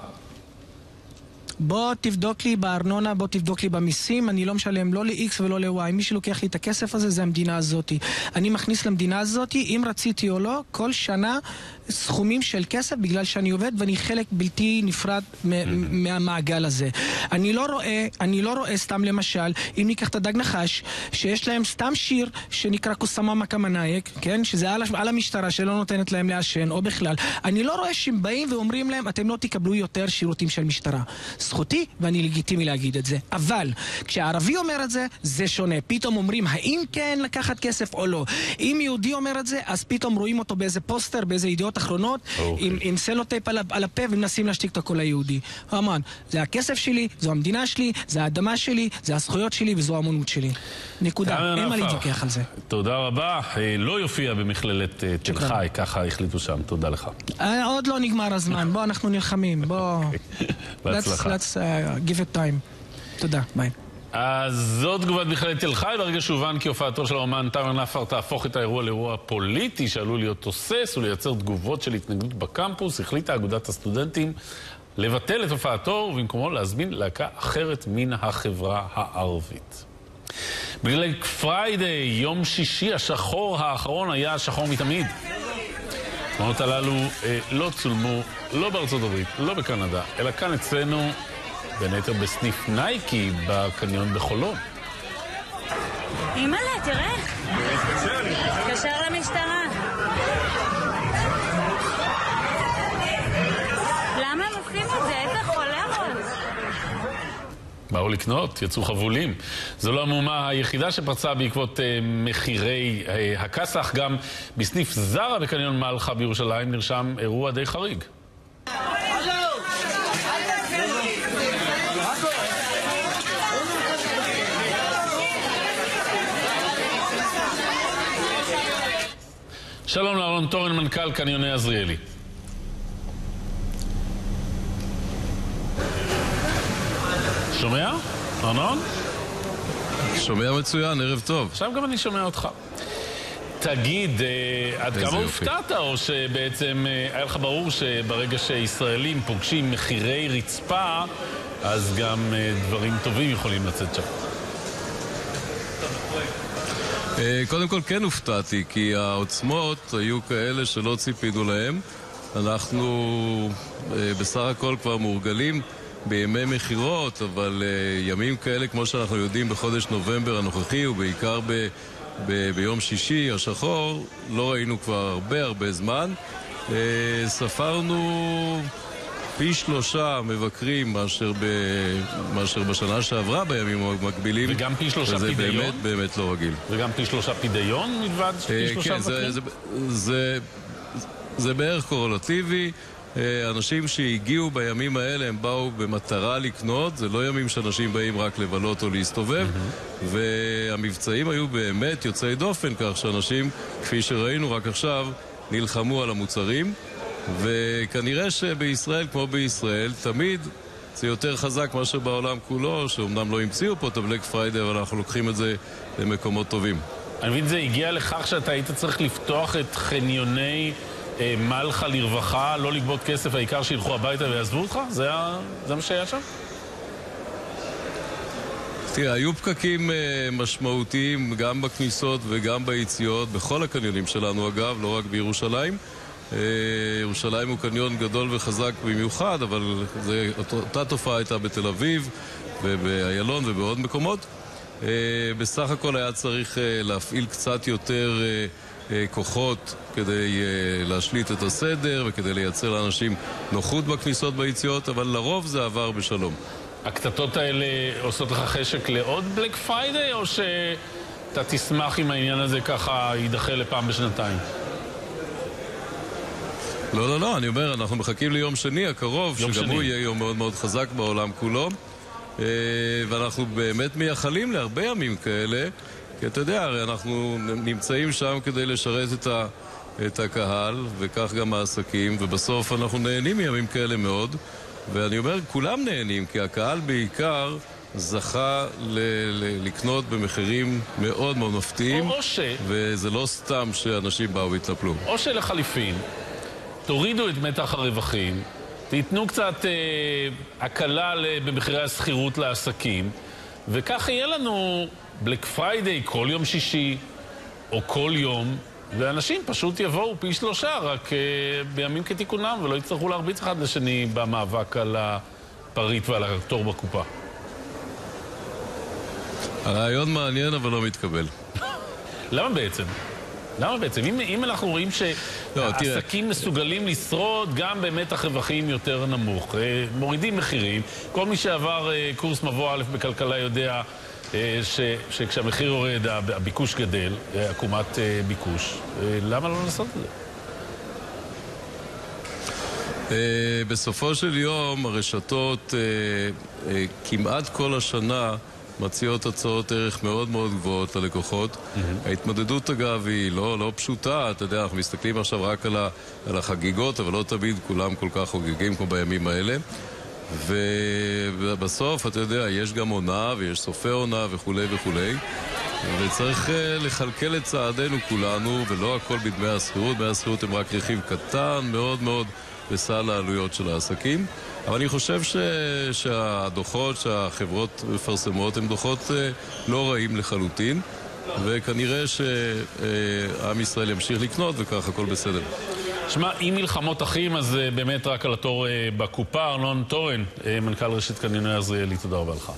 [SPEAKER 15] בוא תבדוק לי בארנונה, בוא תבדוק לי במיסים, אני לא משלם לא ל-X ולא ל-Y. מי שלוקח לי את הכסף הזה זה המדינה הזאת. אני מכניס למדינה הזאת, אם רציתי או לא, כל שנה סכומים של כסף בגלל שאני עובד ואני חלק בלתי נפרד מהמעגל הזה. אני לא רואה, אני לא רואה סתם למשל, אם ניקח את הדג נחש, שיש להם סתם שיר שנקרא קוסמה מקמנאייק, כן? שזה על, על המשטרה שלא נותנת להם לעשן, או בכלל. אני לא רואה שהם באים ואומרים להם, אתם לא תקבלו יותר שירותים של משטרה. זכותי ואני לגיטימי להגיד את זה. אבל כשהערבי אומר את זה, זה שונה. פתאום אומרים האם כן לקחת כסף או לא. אם יהודי אומר את זה, אז פתאום רואים אותו באיזה פוסטר, באיזה ידיעות אחרונות, okay. עם, עם סלוטייפ על, על הפה ומנסים להשתיק את הקול היהודי. אמן, זה הכסף שלי, זו המדינה שלי, זה האדמה שלי, זה הזכויות שלי וזו האמונות שלי. נקודה, אין מה להתווכח על זה.
[SPEAKER 1] תודה רבה. לא יופיע במכללת תל חי, ככה החליטו שם. תודה לך.
[SPEAKER 15] עוד לא נגמר הזמן, בוא, אנחנו נלחמים, בוא.
[SPEAKER 1] בהצלחה.
[SPEAKER 15] Let's uh, give it time. תודה, ביי.
[SPEAKER 1] אז זאת תגובת מכללת תל חי, ברגע שהובן כי הופעתו של האומן תאמר נפאר תהפוך את האירוע לאירוע פוליטי שעלול להיות תוסס ולייצר תגובות של התנגדות בקמפוס, החליטה אגודת הסטודנטים לבטל את הופעתו ובמקומו להזמין להקה אחרת מן החברה הערבית. בלק פריידיי, יום שישי השחור האחרון היה השחור מתמיד. התמונות הללו אה, לא צולמו, לא בארצות הברית, לא בקנדה, אלא כאן אצלנו, בין היתר בסניף נייקי בקניון בחולון.
[SPEAKER 10] אימא'לה, תראה. תתקשר למשטרה. למה הם עושים את זה? איזה חולרות.
[SPEAKER 1] באו לקנות, יצאו חבולים. זו לא המהומה היחידה שפרצה בעקבות אה, מחירי אה, הכסח. גם בסניף זרה בקניון מלחה בירושלים נרשם אירוע די חריג. שלום לאלון תורן, מנכ"ל קניוני עזריאלי. שומע? ארנון?
[SPEAKER 11] שומע מצוין, ערב טוב.
[SPEAKER 1] עכשיו גם אני שומע אותך. תגיד, עד כמה הופתעת, או שבעצם היה לך ברור שברגע שישראלים פוגשים מחירי רצפה, אז גם דברים טובים יכולים לצאת שם?
[SPEAKER 11] קודם כל כן הופתעתי, כי העוצמות היו כאלה שלא ציפינו להם. אנחנו בסך הכל כבר מורגלים בימי מחירות, אבל ימים כאלה כמו שאנחנו יודעים בחודש נובמבר הנוכחי, ובעיקר ב, ב, ביום שישי השחור, לא ראינו כבר הרבה הרבה זמן. ספרנו פי שלושה מבקרים מאשר, ב... מאשר בשנה שעברה בימים המקבילים.
[SPEAKER 1] וגם פי שלושה
[SPEAKER 11] וזה
[SPEAKER 1] פידיון?
[SPEAKER 11] באמת באמת לא רגיל.
[SPEAKER 1] וגם פי שלושה פידיון מלבד פי שלושה
[SPEAKER 11] כן,
[SPEAKER 1] מבקרים?
[SPEAKER 11] זה, זה, זה, זה בערך קורלטיבי. אנשים שהגיעו בימים האלה הם באו במטרה לקנות, זה לא ימים שאנשים באים רק לבלות או להסתובב, mm-hmm. והמבצעים היו באמת יוצאי דופן, כך שאנשים, כפי שראינו רק עכשיו, נלחמו על המוצרים. וכנראה שבישראל, כמו בישראל, תמיד זה יותר חזק מאשר בעולם כולו, שאומנם לא המציאו פה את הבלק פריידיי, אבל אנחנו לוקחים את זה למקומות טובים.
[SPEAKER 1] אני מבין, זה הגיע לכך שאתה היית צריך לפתוח את חניוני אה, מלחה לרווחה, לא לגבות כסף, העיקר שילכו הביתה ויעזבו אותך? זה, ה... זה מה שהיה שם?
[SPEAKER 11] תראה, היו פקקים אה, משמעותיים גם בכניסות וגם ביציאות, בכל הקניונים שלנו אגב, לא רק בירושלים. ירושלים הוא קניון גדול וחזק במיוחד, אבל זה, אותה תופעה הייתה בתל אביב ובאיילון ובעוד מקומות. בסך הכל היה צריך להפעיל קצת יותר כוחות כדי להשליט את הסדר וכדי לייצר לאנשים נוחות בכניסות ביציאות, אבל לרוב זה עבר בשלום.
[SPEAKER 1] הקטטות האלה עושות לך חשק לעוד בלק פריידיי, או שאתה תשמח אם העניין הזה ככה יידחה לפעם בשנתיים?
[SPEAKER 11] לא, לא, לא, אני אומר, אנחנו מחכים ליום שני הקרוב, שגם שני. הוא יהיה יום מאוד מאוד חזק בעולם כולו, ואנחנו באמת מייחלים להרבה ימים כאלה, כי אתה יודע, הרי אנחנו נמצאים שם כדי לשרת את, ה, את הקהל, וכך גם העסקים, ובסוף אנחנו נהנים מימים כאלה מאוד, ואני אומר, כולם נהנים, כי הקהל בעיקר זכה ל- ל- לקנות במחירים מאוד מאוד מפתיעים,
[SPEAKER 1] או ש...
[SPEAKER 11] וזה לא סתם שאנשים באו והתנפלו.
[SPEAKER 1] או שלחליפין, תורידו את מתח הרווחים, תיתנו קצת אה, הקלה במחירי הסחירות לעסקים, וכך יהיה לנו בלק פריידיי כל יום שישי, או כל יום, ואנשים פשוט יבואו פי שלושה, רק אה, בימים כתיקונם, ולא יצטרכו להרביץ אחד לשני במאבק על הפריט ועל התור בקופה.
[SPEAKER 11] הרעיון מעניין, אבל לא מתקבל.
[SPEAKER 1] למה בעצם? למה בעצם? אם, אם אנחנו רואים שהעסקים מסוגלים לשרוד גם במתח רווחים יותר נמוך, מורידים מחירים, כל מי שעבר קורס מבוא א' בכלכלה יודע ש, שכשהמחיר יורד, הביקוש גדל, עקומת ביקוש, למה לא לעשות את זה?
[SPEAKER 11] בסופו של יום הרשתות כמעט כל השנה מציעות הצעות ערך מאוד מאוד גבוהות ללקוחות. ההתמודדות אגב היא לא, לא פשוטה, אתה יודע, אנחנו מסתכלים עכשיו רק על, ה, על החגיגות, אבל לא תמיד כולם כל כך חוגגים כמו בימים האלה. ובסוף, אתה יודע, יש גם עונה ויש סופי עונה וכו' וכו'. וצריך לכלכל את צעדינו כולנו, ולא הכל בדמי השכירות. דמי השכירות הם רק רכיב קטן מאוד מאוד בסל העלויות של העסקים. אבל אני חושב ש... שהדוחות שהחברות מפרסמות הם דוחות לא רעים לחלוטין, וכנראה שעם ישראל ימשיך לקנות וכך הכל בסדר.
[SPEAKER 1] שמע, אם מלחמות אחים, אז באמת רק על התור בקופה. ארנון טורן, מנכ"ל רשת קניוני עזריאלי, תודה רבה לך.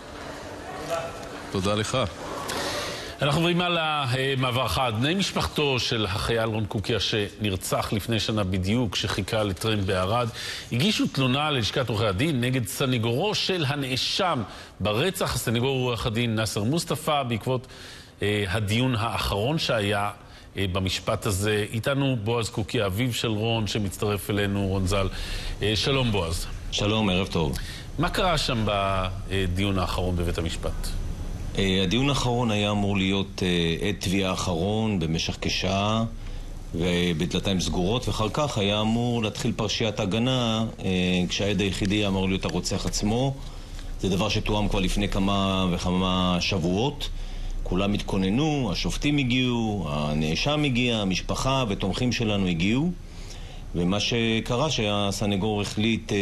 [SPEAKER 11] תודה לך.
[SPEAKER 1] אנחנו עוברים על המעבר חד. בני משפחתו של החייל רון קוקיא שנרצח לפני שנה בדיוק, שחיכה לטרמפ בערד, הגישו תלונה ללשכת עורכי הדין נגד סניגורו של הנאשם ברצח, הסניגור עורך הדין נאסר מוסטפא, בעקבות אה, הדיון האחרון שהיה אה, במשפט הזה. איתנו בועז קוקיא, אביו של רון, שמצטרף אלינו, רון ז"ל. אה, שלום בועז.
[SPEAKER 2] שלום, ערב טוב.
[SPEAKER 1] מה קרה שם בדיון האחרון בבית המשפט?
[SPEAKER 2] הדיון האחרון היה אמור להיות עד תביעה האחרון במשך כשעה ובדלתיים סגורות, ואחר כך היה אמור להתחיל פרשיית הגנה כשהעד היחידי אמור להיות הרוצח עצמו. זה דבר שתואם כבר לפני כמה וכמה שבועות. כולם התכוננו, השופטים הגיעו, הנאשם הגיע, המשפחה ותומכים שלנו הגיעו, ומה שקרה שהסנגור החליט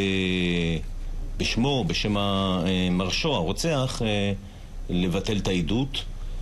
[SPEAKER 2] בשמו, בשם מרשו, הרוצח, לבטל את העדות,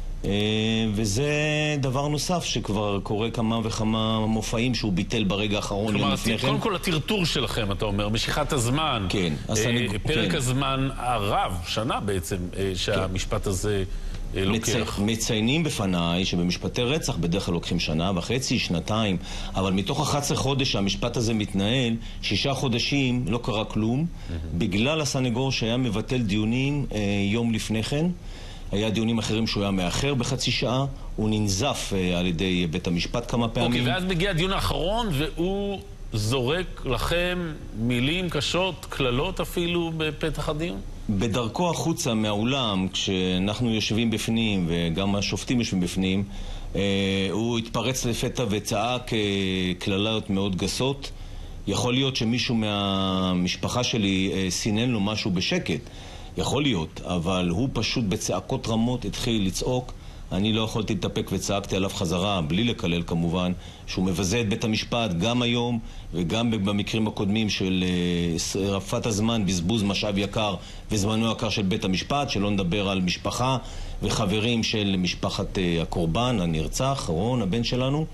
[SPEAKER 2] וזה דבר נוסף שכבר קורה כמה וכמה מופעים שהוא ביטל ברגע האחרון.
[SPEAKER 1] כלומר, קודם כל הטרטור שלכם, אתה אומר, משיכת הזמן,
[SPEAKER 2] כן,
[SPEAKER 1] פרק הזמן הרב, שנה בעצם, שהמשפט הזה לוקח.
[SPEAKER 2] מציינים בפניי שבמשפטי רצח בדרך כלל לוקחים שנה וחצי, שנתיים, אבל מתוך אחת עשרה חודש שהמשפט הזה מתנהל, שישה חודשים לא קרה כלום, בגלל הסנגור שהיה מבטל דיונים יום לפני כן. היה דיונים אחרים שהוא היה מאחר בחצי שעה, הוא ננזף על ידי בית המשפט כמה פעמים.
[SPEAKER 1] אוקיי, ואז מגיע הדיון האחרון והוא זורק לכם מילים קשות, כללות אפילו בפתח הדיון?
[SPEAKER 2] בדרכו החוצה מהאולם, כשאנחנו יושבים בפנים וגם השופטים יושבים בפנים, הוא התפרץ לפתע וצעק כללות מאוד גסות. יכול להיות שמישהו מהמשפחה שלי סינן לו משהו בשקט, יכול להיות, אבל הוא פשוט בצעקות רמות התחיל לצעוק. אני לא יכולתי להתאפק וצעקתי עליו חזרה, בלי לקלל כמובן, שהוא מבזה את בית המשפט גם היום וגם במקרים הקודמים של רפת הזמן, בזבוז משאב יקר וזמנו יקר של בית המשפט, שלא נדבר על משפחה וחברים של משפחת הקורבן, הנרצח, רון, הבן שלנו.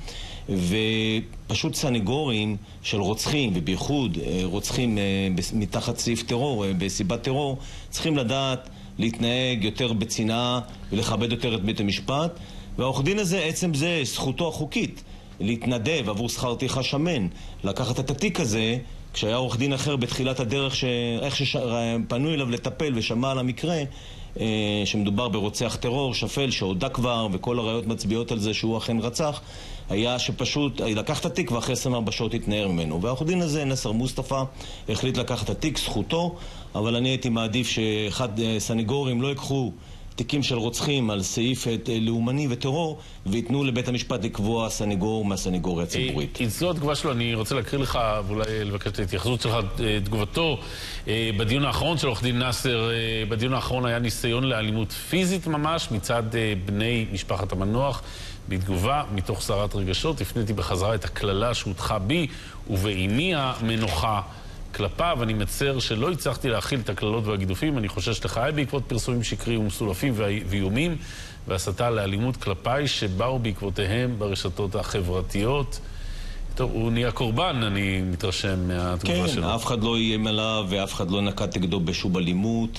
[SPEAKER 2] ופשוט סניגורים של רוצחים, ובייחוד רוצחים מתחת סעיף טרור, בסיבת טרור, צריכים לדעת להתנהג יותר בצנעה ולכבד יותר את בית המשפט. והעורך דין הזה, עצם זה, זכותו החוקית להתנדב עבור שכר טרחה שמן, לקחת את התיק הזה, כשהיה עורך דין אחר בתחילת הדרך, שאיך שפנו אליו לטפל ושמע על המקרה, שמדובר ברוצח טרור, שפל, שהודע כבר, וכל הראיות מצביעות על זה שהוא אכן רצח, היה שפשוט לקח את התיק ואחרי עשרים וארבע שעות התנער ממנו. והעורך דין הזה, נאסר מוסטפא, החליט לקחת את התיק, זכותו, אבל אני הייתי מעדיף שאחד סניגורים לא יקחו תיקים של רוצחים על סעיף לאומני וטרור, ויתנו לבית המשפט לקבוע סניגור מהסניגוריה הציבורית.
[SPEAKER 1] זו התגובה שלו, אני רוצה להקריא לך, ואולי לבקש את ההתייחסות שלך, תגובתו. בדיון האחרון של עורך דין נאסר, בדיון האחרון היה ניסיון לאלימות פיזית ממש מצד בני משפחת המנוח. בתגובה, מתוך סערת רגשות, הפניתי בחזרה את הכללה שהוטחה בי ובאימי המנוחה כלפיו. אני מצר שלא הצלחתי להכיל את הכללות והגידופים. אני חושש לחיי בעקבות פרסומים שקריים ומסולפים ואיומים והסתה לאלימות כלפיי שבאו בעקבותיהם ברשתות החברתיות. טוב, הוא נהיה קורבן, אני מתרשם מהתגובה
[SPEAKER 2] כן,
[SPEAKER 1] שלו.
[SPEAKER 2] כן, אף אחד לא איים עליו ואף אחד לא נקט נגדו בשום אלימות.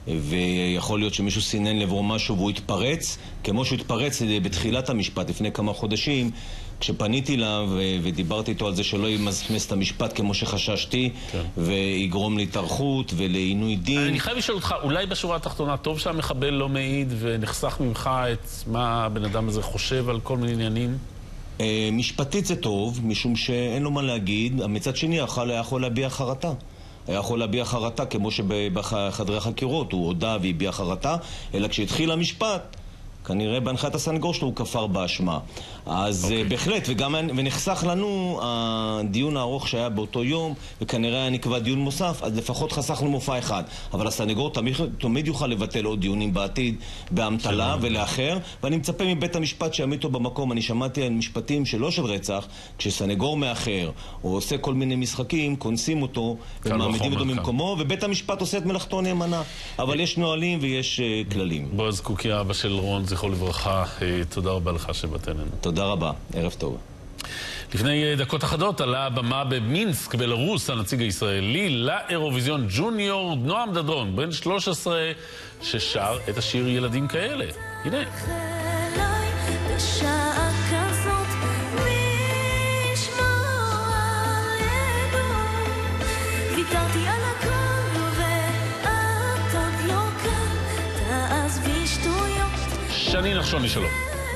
[SPEAKER 2] ויכול להיות שמישהו סינן לבוא משהו והוא התפרץ, כמו שהוא התפרץ בתחילת המשפט לפני כמה חודשים, כשפניתי לה ודיברתי איתו על זה שלא ימסמס את המשפט כמו שחששתי, כן. ויגרום להתארכות ולעינוי דין.
[SPEAKER 1] אני חייב לשאול אותך, אולי בשורה התחתונה טוב שהמחבל לא מעיד ונחסך ממך את מה הבן אדם הזה חושב על כל מיני עניינים?
[SPEAKER 2] משפטית זה טוב, משום שאין לו מה להגיד. מצד שני, יכול, יכול להביע חרטה. היה יכול להביע חרטה כמו שבחדרי החקירות הוא הודע והביע חרטה, אלא כשהתחיל המשפט, כנראה בהנחיית הסנגור שלו הוא כפר באשמה. אז okay. בהחלט, וגם ונחסך לנו הדיון הארוך שהיה באותו יום, וכנראה היה נקבע דיון מוסף, אז לפחות חסכנו מופע אחד. אבל הסנגור תמיד, תמיד יוכל לבטל עוד דיונים בעתיד, באמתלה ולאחר, ואני מצפה מבית המשפט שיעמיד אותו במקום. אני שמעתי על משפטים שלא של רצח, כשסנגור מאחר, או עושה כל מיני משחקים, כונסים אותו, ומעמידים אותו ממקומו, ובית המשפט עושה את מלאכתו נאמנה. אבל יש נועלים ויש uh, כללים.
[SPEAKER 1] בועז קוקי, אבא של רון, זכרו לברכה, תודה רבה לך שבאת אלינו.
[SPEAKER 2] תודה רבה, ערב טוב.
[SPEAKER 1] לפני דקות אחדות עלה הבמה במינסק, בלרוס, הנציג הישראלי לאירוויזיון ג'וניור, נועם דדון, בן שלוש עשרה, ששר את השיר ילדים כאלה. הנה. שני נחשוני, שלום.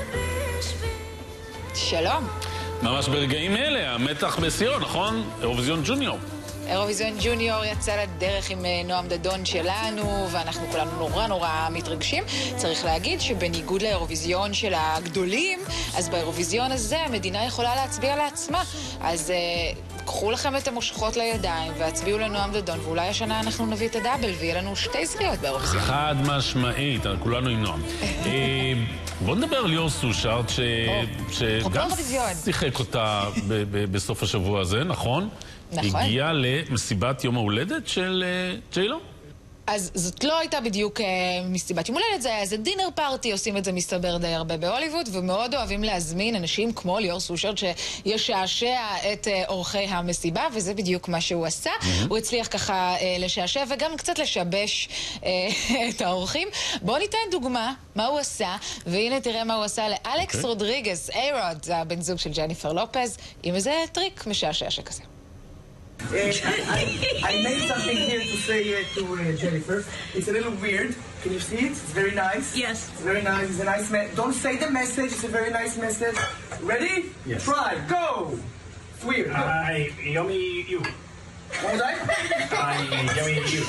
[SPEAKER 3] שלום.
[SPEAKER 1] ממש ברגעים אלה, המתח בשיאו, נכון? אירוויזיון ג'וניור.
[SPEAKER 3] אירוויזיון ג'וניור יצא לדרך עם נועם דדון שלנו, ואנחנו כולנו נורא נורא מתרגשים. צריך להגיד שבניגוד לאירוויזיון של הגדולים, אז באירוויזיון הזה המדינה יכולה להצביע לעצמה. אז uh, קחו לכם את המושכות לידיים והצביעו לנועם דדון, ואולי השנה אנחנו נביא את הדאבל ויהיה לנו שתי זכיות באירוויזיון.
[SPEAKER 1] חד משמעית, כולנו עם נועם. בוא נדבר על ליאור סושארד, שגם שיחק אותה בסוף השבוע הזה, נכון? נכון. הגיעה למסיבת יום ההולדת של ג'יילו?
[SPEAKER 3] אז זאת לא הייתה בדיוק uh, מסיבת יום הולדת, זה היה איזה דינר פארטי, עושים את זה מסתבר די הרבה בהוליווד, ומאוד אוהבים להזמין אנשים כמו ליאור סושארד שישעשע את uh, אורחי המסיבה, וזה בדיוק מה שהוא עשה. Mm-hmm. הוא הצליח ככה uh, לשעשע וגם קצת לשבש uh, את האורחים. בואו ניתן דוגמה מה הוא עשה, והנה תראה מה הוא עשה לאלכס okay. רודריגס, איי-רוד, זה הבן זוג של ג'ניפר לופז, עם איזה טריק משעשע שכזה.
[SPEAKER 12] Uh, I, I made something here to say uh, to uh, Jennifer. It's a little weird. Can you see it? It's very nice.
[SPEAKER 10] Yes.
[SPEAKER 12] It's very nice. It's a nice message. Don't say the message. It's a very nice message. Ready?
[SPEAKER 10] Yes.
[SPEAKER 12] Try. Go. It's weird. Go.
[SPEAKER 10] I yummy you.
[SPEAKER 12] What was that?
[SPEAKER 10] I yummy you.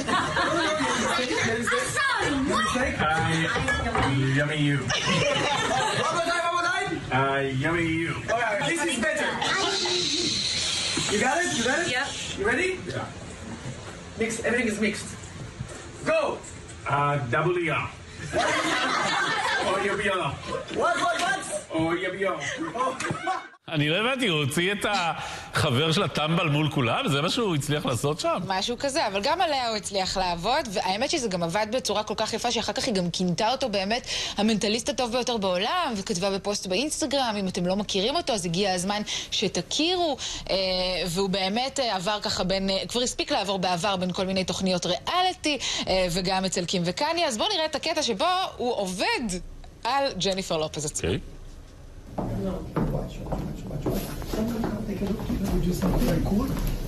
[SPEAKER 12] Sorry. What?
[SPEAKER 10] I yummy you.
[SPEAKER 12] One more time. One more time.
[SPEAKER 10] I yummy you.
[SPEAKER 12] All right. This is better. You got it? You got it?
[SPEAKER 10] Yeah.
[SPEAKER 12] You ready?
[SPEAKER 10] Yeah.
[SPEAKER 12] Mix. Everything is mixed. Go.
[SPEAKER 10] Uh, double E R. Oh, you be on.
[SPEAKER 12] What? What? What?
[SPEAKER 10] Oh, you be on.
[SPEAKER 1] אני לא הבנתי, הוא הוציא את החבר של הטמבל מול כולם? זה מה שהוא הצליח לעשות שם?
[SPEAKER 3] משהו כזה, אבל גם עליה הוא הצליח לעבוד, והאמת שזה גם עבד בצורה כל כך יפה, שאחר כך היא גם כינתה אותו באמת המנטליסט הטוב ביותר בעולם, וכתבה בפוסט באינסטגרם, אם אתם לא מכירים אותו, אז הגיע הזמן שתכירו, והוא באמת עבר ככה בין, כבר הספיק לעבור בעבר בין כל מיני תוכניות ריאליטי, וגם אצל קים וקניה, אז בואו נראה את הקטע שבו הוא עובד על ג'ניפר לופז עצמו.
[SPEAKER 1] Okay.
[SPEAKER 12] Watch, watch, watch, watch. Come, come, come, take a look. We do something very cool.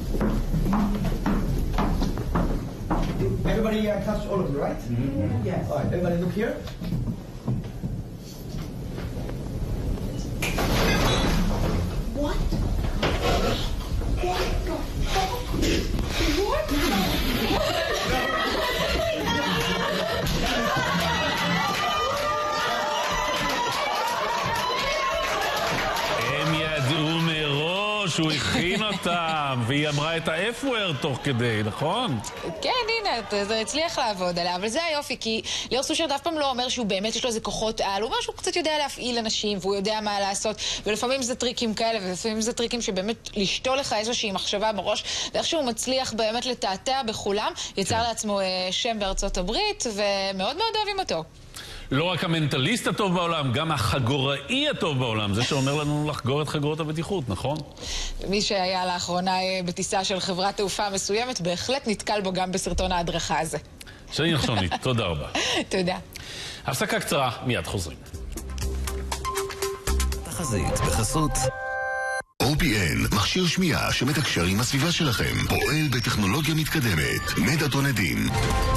[SPEAKER 12] Everybody uh, touch all of you, right? Mm-hmm. Yes. All right, everybody look here. What? What the fuck? What?
[SPEAKER 1] שהוא הכין אותם, והיא אמרה את ה-F-word תוך כדי, נכון?
[SPEAKER 3] כן, הנה, זה הצליח לעבוד עליה, אבל זה היופי, כי ליאור סושארד אף פעם לא אומר שהוא באמת יש לו איזה כוחות על, הוא אומר שהוא קצת יודע להפעיל אנשים, והוא יודע מה לעשות, ולפעמים זה טריקים כאלה, ולפעמים זה טריקים שבאמת לשתול לך איזושהי מחשבה בראש, ואיך שהוא מצליח באמת לתעתע בכולם, יצר לעצמו שם בארצות הברית, ומאוד מאוד אוהבים אותו.
[SPEAKER 1] לא רק המנטליסט הטוב בעולם, גם החגוראי הטוב בעולם, זה שאומר לנו לחגור את חגורות הבטיחות, נכון?
[SPEAKER 3] מי שהיה לאחרונה בטיסה של חברת תעופה מסוימת, בהחלט נתקל בו גם בסרטון ההדרכה הזה.
[SPEAKER 1] שני נחשונית, תודה רבה.
[SPEAKER 3] תודה.
[SPEAKER 1] הפסקה קצרה, מיד חוזרים.
[SPEAKER 4] תחזית בחסות או בי אן, מכשיר שמיעה שמתקשר עם הסביבה שלכם, פועל בטכנולוגיה מתקדמת, מדאטון עדים.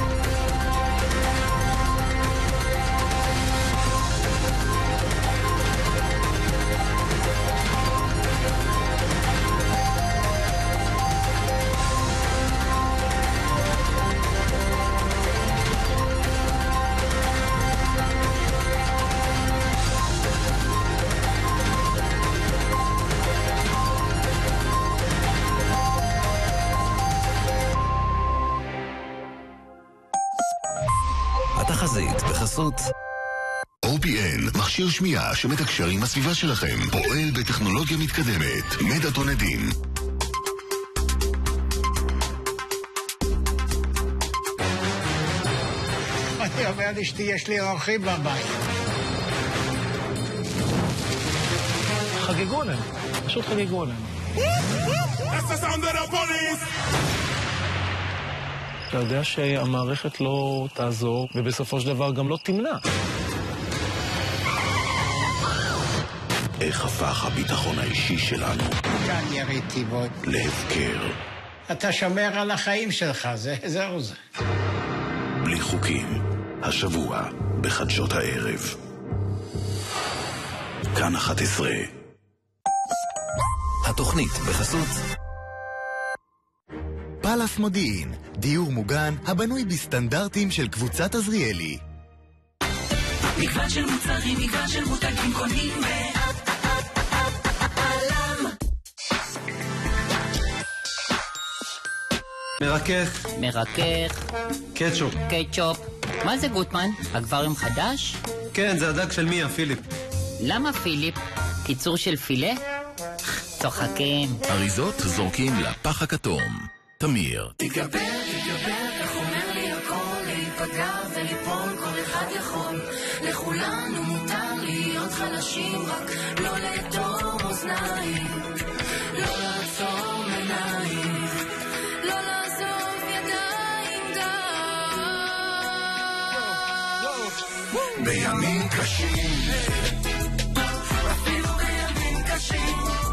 [SPEAKER 4] התחזית בחסות או בי אן, מכשיר שמיעה שמתקשר עם הסביבה שלכם, פועל בטכנולוגיה מתקדמת, מדאטון עדים.
[SPEAKER 13] אני אומר לאשתי, יש לי אורחים בבית.
[SPEAKER 15] חגגו להם, פשוט חגגו להם. אתה יודע שהמערכת לא תעזור, ובסופו של דבר גם לא תמנע.
[SPEAKER 4] איך הפך הביטחון האישי שלנו
[SPEAKER 13] כאן יריד טיבות
[SPEAKER 4] להפקר?
[SPEAKER 13] אתה שומר על החיים שלך, זה, זהו זה.
[SPEAKER 4] בלי חוקים, השבוע בחדשות הערב. כאן אחת עשרה. התוכנית בחסות פלאס מודיעין, דיור מוגן הבנוי בסטנדרטים של קבוצת עזריאלי.
[SPEAKER 21] מגוון של מוצרים, מגוון של מותגים קונים בעלם.
[SPEAKER 7] מרכך.
[SPEAKER 8] מרכך.
[SPEAKER 7] קטשופ.
[SPEAKER 8] קטשופ. מה זה גוטמן? אקווריום חדש?
[SPEAKER 7] כן, זה הדג של מיה, פיליפ.
[SPEAKER 8] למה פיליפ? קיצור של פילה? צוחקים.
[SPEAKER 4] אריזות זורקים לפח הכתום. תמיר.
[SPEAKER 21] תתגבר, תתגבר, איך אומר לי הכל, להיפגע וליפול, כל אחד יכול. לכולנו מותר להיות חלשים, רק לא לטום אוזניים, לא לעצום עיניים, לא לעזוב ידיים דם.
[SPEAKER 4] בימים קשים,
[SPEAKER 21] אפילו בימים קשים.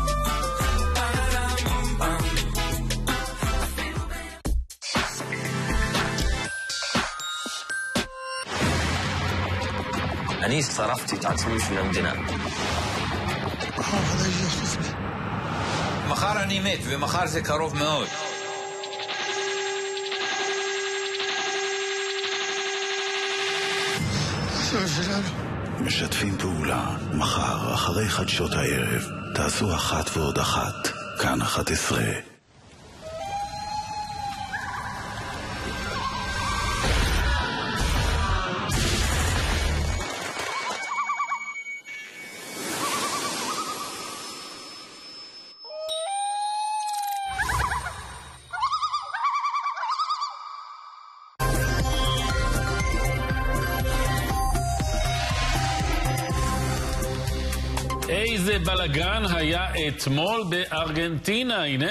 [SPEAKER 14] אני שרפתי את עצמי בשביל המדינה. מחר אני מת, ומחר זה קרוב מאוד.
[SPEAKER 4] משתפים פעולה. מחר, אחרי חדשות הערב, תעשו אחת ועוד אחת. כאן אחת עשרה.
[SPEAKER 1] איזה בלגן היה אתמול בארגנטינה, הנה.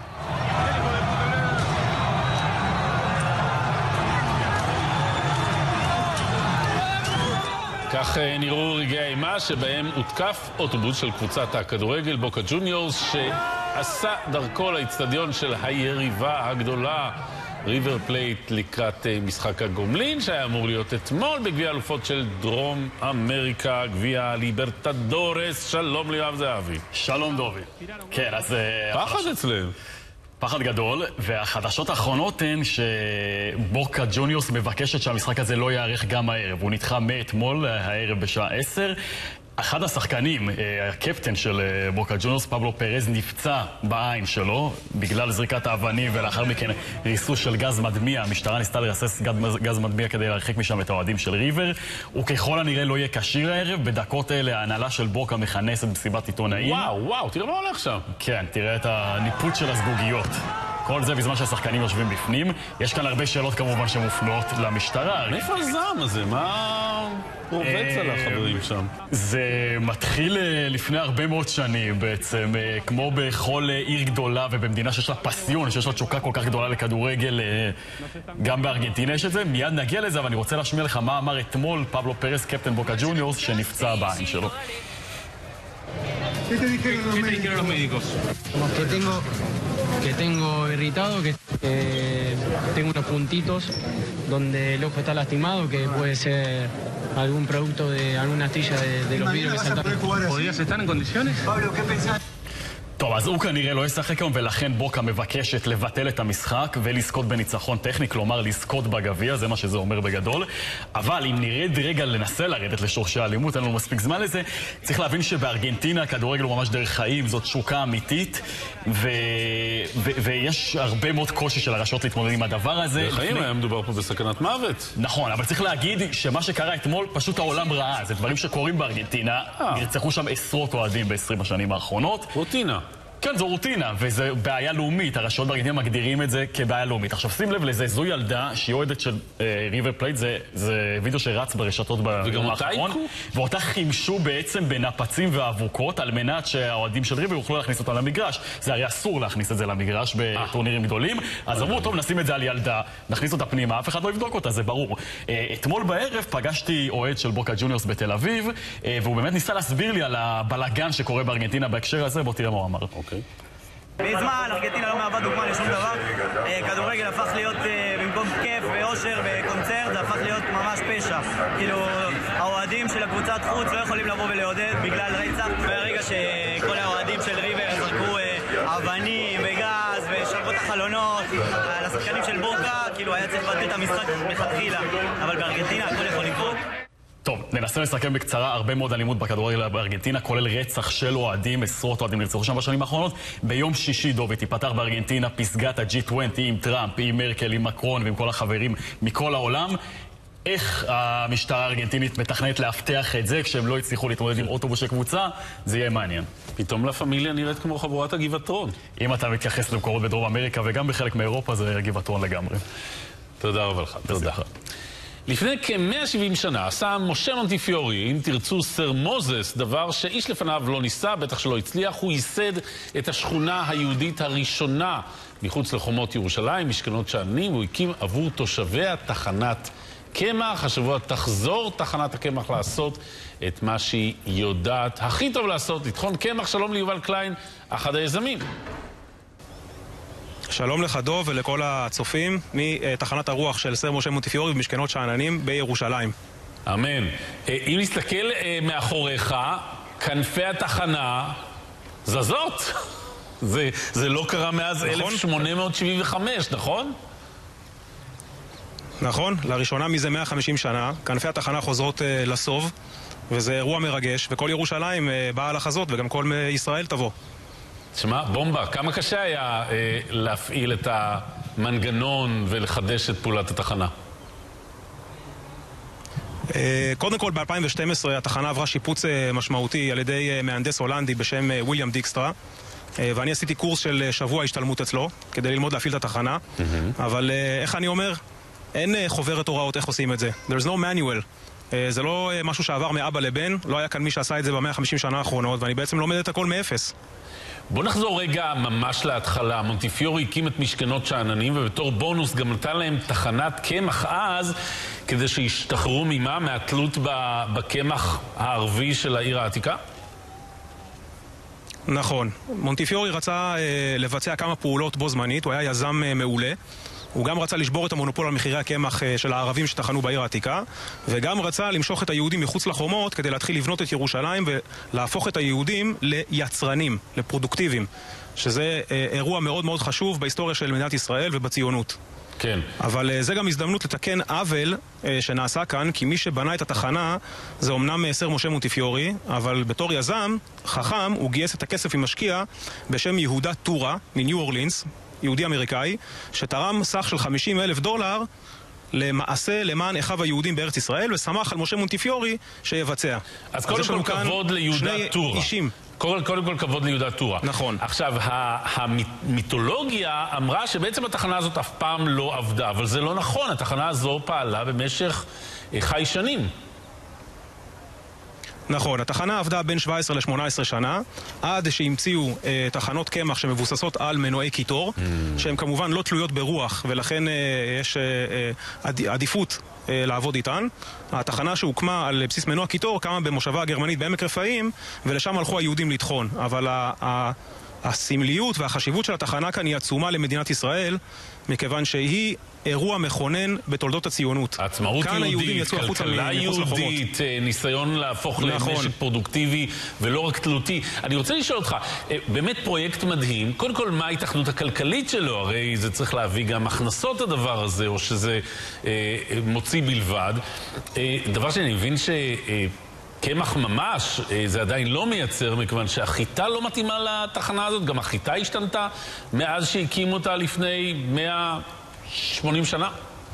[SPEAKER 1] כך נראו רגעי אימה שבהם הותקף אוטובוס של קבוצת הכדורגל בוקה ג'וניורס שעשה דרכו לאצטדיון של היריבה הגדולה ריבר פלייט לקראת משחק הגומלין שהיה אמור להיות אתמול בגביע האלופות של דרום אמריקה, גביע ליברטדורס. שלום ליואב זהבי.
[SPEAKER 17] שלום דובי. כן, אז...
[SPEAKER 1] פחד אצלם.
[SPEAKER 17] פחד גדול, והחדשות האחרונות הן שבוקה ג'וניורס מבקשת שהמשחק הזה לא יארך גם הערב. הוא נדחה מאתמול הערב בשעה עשר. אחד השחקנים, הקפטן של בוקה ג'וניורס, פבלו פרז, נפצע בעין שלו בגלל זריקת האבנים ולאחר מכן ריסוס של גז מדמיע. המשטרה ניסתה לרסס גז מדמיע כדי להרחיק משם את האוהדים של ריבר. הוא ככל הנראה לא יהיה כשיר הערב. בדקות האלה ההנהלה של בוקה מכנסת מסיבת עיתונאים.
[SPEAKER 1] וואו, וואו, תראה מה הולך שם.
[SPEAKER 17] כן, תראה את הניפוץ של הסגוגיות. כל זה בזמן שהשחקנים יושבים בפנים. יש כאן הרבה שאלות כמובן שמופנות למשטרה.
[SPEAKER 1] מאיפה הזעם הזה? מה רובץ על החברים שם?
[SPEAKER 17] זה מתחיל לפני הרבה מאוד שנים בעצם, כמו בכל עיר גדולה ובמדינה שיש לה פסיון, שיש לה תשוקה כל כך גדולה לכדורגל, גם בארגנטינה יש את זה. מיד נגיע לזה, אבל אני רוצה להשמיע לך מה אמר אתמול פבלו פרס, קפטן בוקה ג'וניורס, שנפצע בעין שלו.
[SPEAKER 16] ¿Qué te dijeron los, ¿Qué te dijeron los médicos? Que tengo, que tengo irritado, que eh, tengo unos puntitos donde el ojo está lastimado, que puede ser algún producto de alguna astilla de, de los vidrios que saltaron. ¿Podrías estar en condiciones? Pablo, ¿qué pensás?
[SPEAKER 17] טוב, אז הוא כנראה לא ישחק היום, ולכן בוקה מבקשת לבטל את המשחק ולזכות בניצחון טכני, כלומר לזכות בגביע, זה מה שזה אומר בגדול. אבל אם נרד רגע לנסה לרדת לשורשי האלימות, אין לנו מספיק זמן לזה, צריך להבין שבארגנטינה כדורגל הוא ממש דרך חיים, זאת תשוקה אמיתית, ו... ו... ויש הרבה מאוד קושי של הרשויות להתמודד עם הדבר הזה.
[SPEAKER 1] דרך חיים לפני... היה מדובר פה בסכנת מוות.
[SPEAKER 17] נכון, אבל צריך להגיד שמה שקרה אתמול פשוט העולם ראה, זה דברים שקורים בארגנטינה, נרצחו שם עשרות אוהדים ב-עשרים השנים האחרונות.
[SPEAKER 1] רוטינה.
[SPEAKER 17] כן, זו רוטינה, וזו בעיה לאומית. הרשויות בארגנטינה מגדירים את זה כבעיה לאומית. עכשיו, שים לב לזה, זו ילדה שהיא אוהדת של ריבר פלייט, זה, זה וידאו שרץ ברשתות ביום האחרון, ואותה חימשו בעצם בנפצים ואבוקות, על מנת שהאוהדים של ריבר יוכלו להכניס אותה למגרש. זה הרי אסור להכניס את זה למגרש בטורנירים גדולים, אז אמרו, טוב, נשים את זה על ילדה, נכניס אותה פנימה, אף אחד לא יבדוק אותה, זה ברור. אתמול בערב פגשתי אוהד של בוקה ג'וניורס בתל אביב, והוא באמת ניסה להסביר לי על הבלגן שקורה בארגנטינה בהקשר הזה, בוא תראה מה הוא אמר.
[SPEAKER 18] בזמן, ארגנטינה לא מהווה דוגמה לשום דבר. כדורגל הפך להיות במקום כיף ואושר וקונצרט, זה הפך להיות ממש פשע. כאילו, האוהדים של הקבוצת חוץ לא יכולים לבוא ולעודד בגלל רצח. ברגע שכל האוהדים של ריבר זרקו אבנים וגז ושרקו את החלונות על השחקנים של בוקה, כאילו היה צריך לבטל את המשחק מלכתחילה. אבל בארגנטינה הכל יכול לקרות.
[SPEAKER 17] טוב, ננסה לסכם בקצרה. הרבה מאוד אלימות בכדורגל בארגנטינה, כולל רצח של אוהדים, עשרות אוהדים נרצחו שם בשנים האחרונות. ביום שישי, דובי, תיפתח בארגנטינה פסגת ה-ג'י עשרים עם טראמפ, עם מרקל, עם מקרון ועם כל החברים מכל העולם. איך המשטרה הארגנטינית מתכננת להבטח את זה כשהם לא יצליחו להתמודד עם אוטובוס קבוצה? זה יהיה מעניין.
[SPEAKER 1] פתאום לפמיליה נראית כמו חבורת הגבעתרון.
[SPEAKER 17] אם אתה מתייחס למקורות בדרום אמריקה וגם בחלק מאירופה, זה גבעתרון לגמרי.
[SPEAKER 1] תודה רבה לך. תודה. לפני כ-מאה ושבעים שנה עשה משה מונטיפיורי, אם תרצו סר מוזס, דבר שאיש לפניו לא ניסה, בטח שלא הצליח. הוא ייסד את השכונה היהודית הראשונה מחוץ לחומות ירושלים, משכנות שאננים, והוא הקים עבור תושביה תחנת קמח. השבוע תחזור תחנת הקמח לעשות את מה שהיא יודעת הכי טוב לעשות, לטחון קמח. שלום ליובל קליין, אחד היזמים.
[SPEAKER 19] שלום לך דוב ולכל הצופים מתחנת הרוח של סר משה מונטיפיורי במשכנות שאננים בירושלים.
[SPEAKER 1] אמן. אם נסתכל מאחוריך, כנפי התחנה זזות. זה, זה לא קרה מאז נכון? אלף שמונה מאות שבעים וחמש, נכון?
[SPEAKER 19] נכון, לראשונה מזה מאה וחמישים שנה, כנפי התחנה חוזרות uh, לסוב, וזה אירוע מרגש, וכל ירושלים uh, באה לחזות, וגם כל ישראל תבוא.
[SPEAKER 1] תשמע, בומבה, כמה קשה היה אה, להפעיל את המנגנון ולחדש את פעולת התחנה?
[SPEAKER 19] אה, קודם כל, ב-אלפיים ושתים עשרה התחנה עברה שיפוץ אה, משמעותי על ידי אה, מהנדס הולנדי בשם אה, וויליאם דיקסטרה, אה, ואני עשיתי קורס של שבוע השתלמות אצלו, כדי ללמוד להפעיל את התחנה, mm-hmm. אבל אה, איך אני אומר? אין אה, חוברת הוראות איך עושים את זה. There's no manual. אה, זה לא אה, משהו שעבר מאבא לבן, לא היה כאן מי שעשה את זה ב-מאה וחמישים שנה האחרונות, ואני בעצם לומד את הכל מאפס.
[SPEAKER 1] בוא נחזור רגע ממש להתחלה. מונטיפיורי הקים את משכנות שאננים, ובתור בונוס גם נתן להם תחנת קמח אז, כדי שישתחררו ממה? מהתלות בקמח הערבי של העיר העתיקה?
[SPEAKER 19] נכון. מונטיפיורי רצה אה, לבצע כמה פעולות בו זמנית, הוא היה יזם אה, מעולה. הוא גם רצה לשבור את המונופול על מחירי הקמח אה, של הערבים שתחנו בעיר העתיקה, וגם רצה למשוך את היהודים מחוץ לחומות כדי להתחיל לבנות את ירושלים ולהפוך את היהודים ליצרנים, לפרודוקטיביים, שזה אה, אירוע מאוד מאוד חשוב בהיסטוריה של מדינת ישראל ובציונות.
[SPEAKER 1] כן.
[SPEAKER 19] אבל uh, זה גם הזדמנות לתקן עוול uh, שנעשה כאן, כי מי שבנה את התחנה זה אומנם סר משה מונטיפיורי, אבל בתור יזם חכם הוא גייס את הכסף עם משקיע בשם יהודה טורה מניו אורלינס, יהודי אמריקאי, שתרם סך של חמישים אלף דולר למעשה למען אחיו היהודים בארץ ישראל, ושמח על משה מונטיפיורי שיבצע.
[SPEAKER 1] אז קודם כל כבוד ליהודה טורה. קודם כל, כל כבוד ליהודה טורה.
[SPEAKER 19] נכון.
[SPEAKER 1] עכשיו, המיתולוגיה אמרה שבעצם התחנה הזאת אף פעם לא עבדה, אבל זה לא נכון, התחנה הזו פעלה במשך חי שנים.
[SPEAKER 19] נכון, התחנה עבדה בין שבע עשרה ל-שמונה עשרה שנה, עד שהמציאו אה, תחנות קמח שמבוססות על מנועי קיטור, mm. שהן כמובן לא תלויות ברוח, ולכן אה, יש אה, עד, עדיפות אה, לעבוד איתן. התחנה שהוקמה על בסיס מנוע קיטור קמה במושבה הגרמנית בעמק רפאים, ולשם הלכו היהודים לטחון. אבל ה... ה הסמליות והחשיבות של התחנה כאן היא עצומה למדינת ישראל, מכיוון שהיא אירוע מכונן בתולדות הציונות.
[SPEAKER 1] עצמאות יהודית, כלכלה יהודית, ניסיון להפוך נכון. למשק פרודוקטיבי ולא רק תלותי. אני רוצה לשאול אותך, באמת פרויקט מדהים, קודם כל מה ההתכנות הכלכלית שלו? הרי זה צריך להביא גם הכנסות הדבר הזה, או שזה אה, מוציא בלבד. אה, דבר שאני מבין ש... אה, קמח ממש, זה עדיין לא מייצר, מכיוון שהחיטה לא מתאימה לתחנה הזאת, גם החיטה השתנתה מאז שהקימו אותה לפני מאה ושמונים שנה.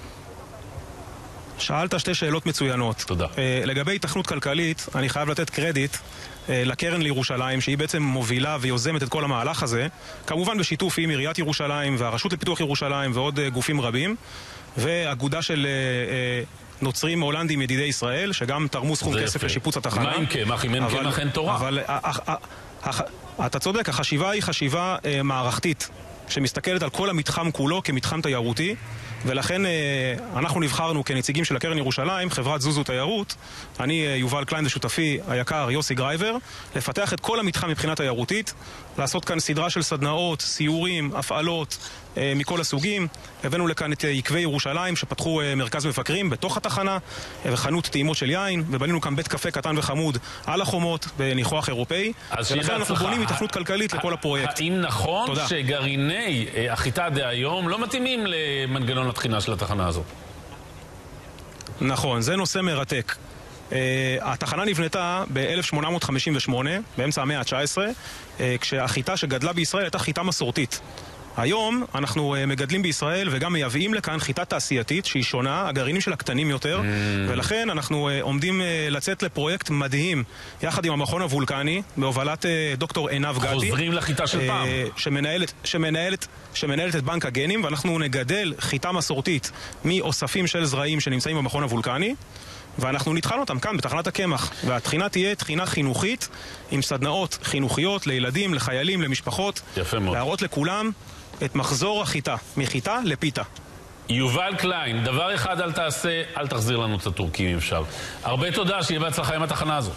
[SPEAKER 19] שאלת שתי שאלות מצוינות.
[SPEAKER 1] תודה.
[SPEAKER 19] לגבי התכנות כלכלית, אני חייב לתת קרדיט לקרן לירושלים, שהיא בעצם מובילה ויוזמת את כל המהלך הזה, כמובן בשיתוף עם עיריית ירושלים והרשות לפיתוח ירושלים ועוד גופים רבים, ואגודה של... נוצרים הולנדים ידידי ישראל, שגם תרמו סכום כסף לשיפוץ התחנה.
[SPEAKER 1] מה אם קמח? אם אין קמח אין תורה.
[SPEAKER 19] אבל אתה צודק, החשיבה היא חשיבה מערכתית, שמסתכלת על כל המתחם כולו כמתחם תיירותי, ולכן אנחנו נבחרנו כנציגים של הקרן ירושלים, חברת זוזו תיירות, אני יובל קליין ושותפי היקר יוסי גרייבר, לפתח את כל המתחם מבחינה תיירותית, לעשות כאן סדרה של סדנאות, סיורים, הפעלות מכל הסוגים. הבאנו לכאן את עקבי ירושלים שפתחו מרכז מפקרים בתוך התחנה וחנות טעימות של יין, ובנינו כאן בית קפה קטן וחמוד על החומות בניחוח אירופאי, ולכן אנחנו בונים התכנות כלכלית לכל הפרויקט.
[SPEAKER 1] האם נכון שגרעיני החיטה דהיום לא מתאימים למנגנון התחינה של התחנה הזו?
[SPEAKER 19] נכון, זה נושא מרתק. Uh, התחנה נבנתה ב-אלף שמונה מאות חמישים ושמונה, באמצע המאה ה-תשע עשרה, uh, כשהחיטה שגדלה בישראל הייתה חיטה מסורתית. היום אנחנו uh, מגדלים בישראל וגם מייבאים לכאן חיטה תעשייתית שהיא שונה, הגרעינים שלה קטנים יותר, mm. ולכן אנחנו uh, עומדים uh, לצאת לפרויקט מדהים יחד עם המכון הוולקני, בהובלת uh, דוקטור עינב גתי.
[SPEAKER 1] חוזרים לחיטה של uh, פעם.
[SPEAKER 19] שמנהלת, שמנהלת, שמנהלת את בנק הגנים, ואנחנו נגדל חיטה מסורתית מאוספים של זרעים שנמצאים במכון הוולקני. ואנחנו נתחל אותם כאן בתחנת הקמח, והתחינה תהיה תחינה חינוכית עם סדנאות חינוכיות לילדים, לחיילים, למשפחות.
[SPEAKER 1] יפה מאוד.
[SPEAKER 19] להראות לכולם את מחזור החיטה, מחיטה לפיתה.
[SPEAKER 1] יובל קליין, דבר אחד אל תעשה, אל תחזיר לנו את הטורקים אם אפשר. הרבה תודה, שיהיה בהצלחה עם התחנה הזו.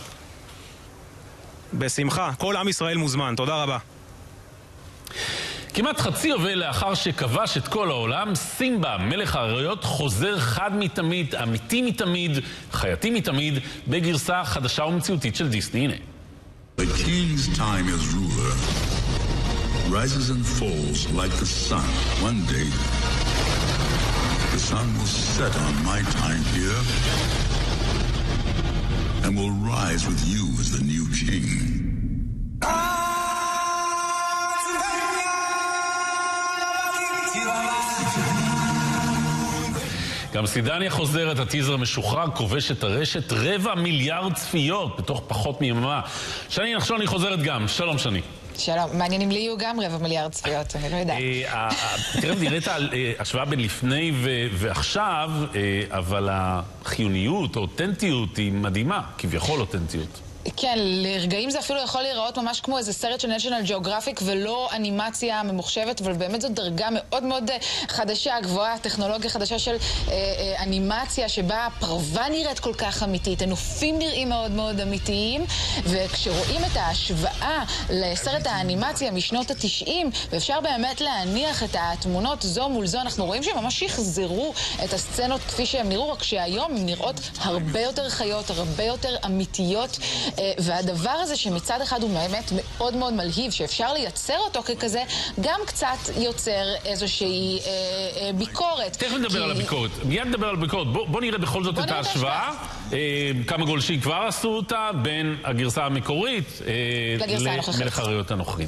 [SPEAKER 19] בשמחה, כל עם ישראל מוזמן, תודה רבה.
[SPEAKER 1] כמעט חצי יובל לאחר שכבש את כל העולם, סימבה, מלך האריות, חוזר חד מתמיד, אמיתי מתמיד, חייתי מתמיד, בגרסה חדשה ומציאותית של דיסני. הנה.
[SPEAKER 5] The king's time as ruler rises and falls like the sun. One day, the sun will set on my time here and will rise with you as the new king.
[SPEAKER 1] גם סידניה חוזרת, הטיזר משוחרר, כובש את הרשת, רבע מיליארד צפיות בתוך פחות מיממה. שני נחשוני חוזרת גם, שלום שני.
[SPEAKER 3] שלום, מעניין אם לי יהיו גם רבע מיליארד צפיות, אני לא יודעת.
[SPEAKER 1] תראה, נראית השוואה בין לפני ועכשיו, אבל החיוניות, האותנטיות היא מדהימה, כביכול אותנטיות.
[SPEAKER 3] כן, לרגעים זה אפילו יכול להיראות ממש כמו איזה סרט של National Geographic ולא אנימציה ממוחשבת, אבל באמת זו דרגה מאוד מאוד חדשה, גבוהה, טכנולוגיה חדשה של אה, אה, אנימציה שבה הפרווה נראית כל כך אמיתית, הנופים נראים מאוד מאוד אמיתיים, וכשרואים את ההשוואה לסרט האנימציה משנות ה-תשעים, ואפשר באמת להניח את התמונות זו מול זו, אנחנו רואים שממש יחזרו את הסצנות כפי שהם נראו, רק שהיום הן נראות הרבה יותר חיות, הרבה יותר אמיתיות, והדבר הזה שמצד אחד הוא באמת מאוד מאוד מלהיב, שאפשר לייצר אותו ככזה, גם קצת יוצר איזושהי אה, אה, ביקורת.
[SPEAKER 1] תכף נדבר כי... על הביקורת. מיד נדבר על הביקורת. בוא, בוא נראה בכל זאת את ההשוואה. אה, כמה גולשים כבר עשו אותה בין הגרסה המקורית אה, למלך האריות הנוכחי.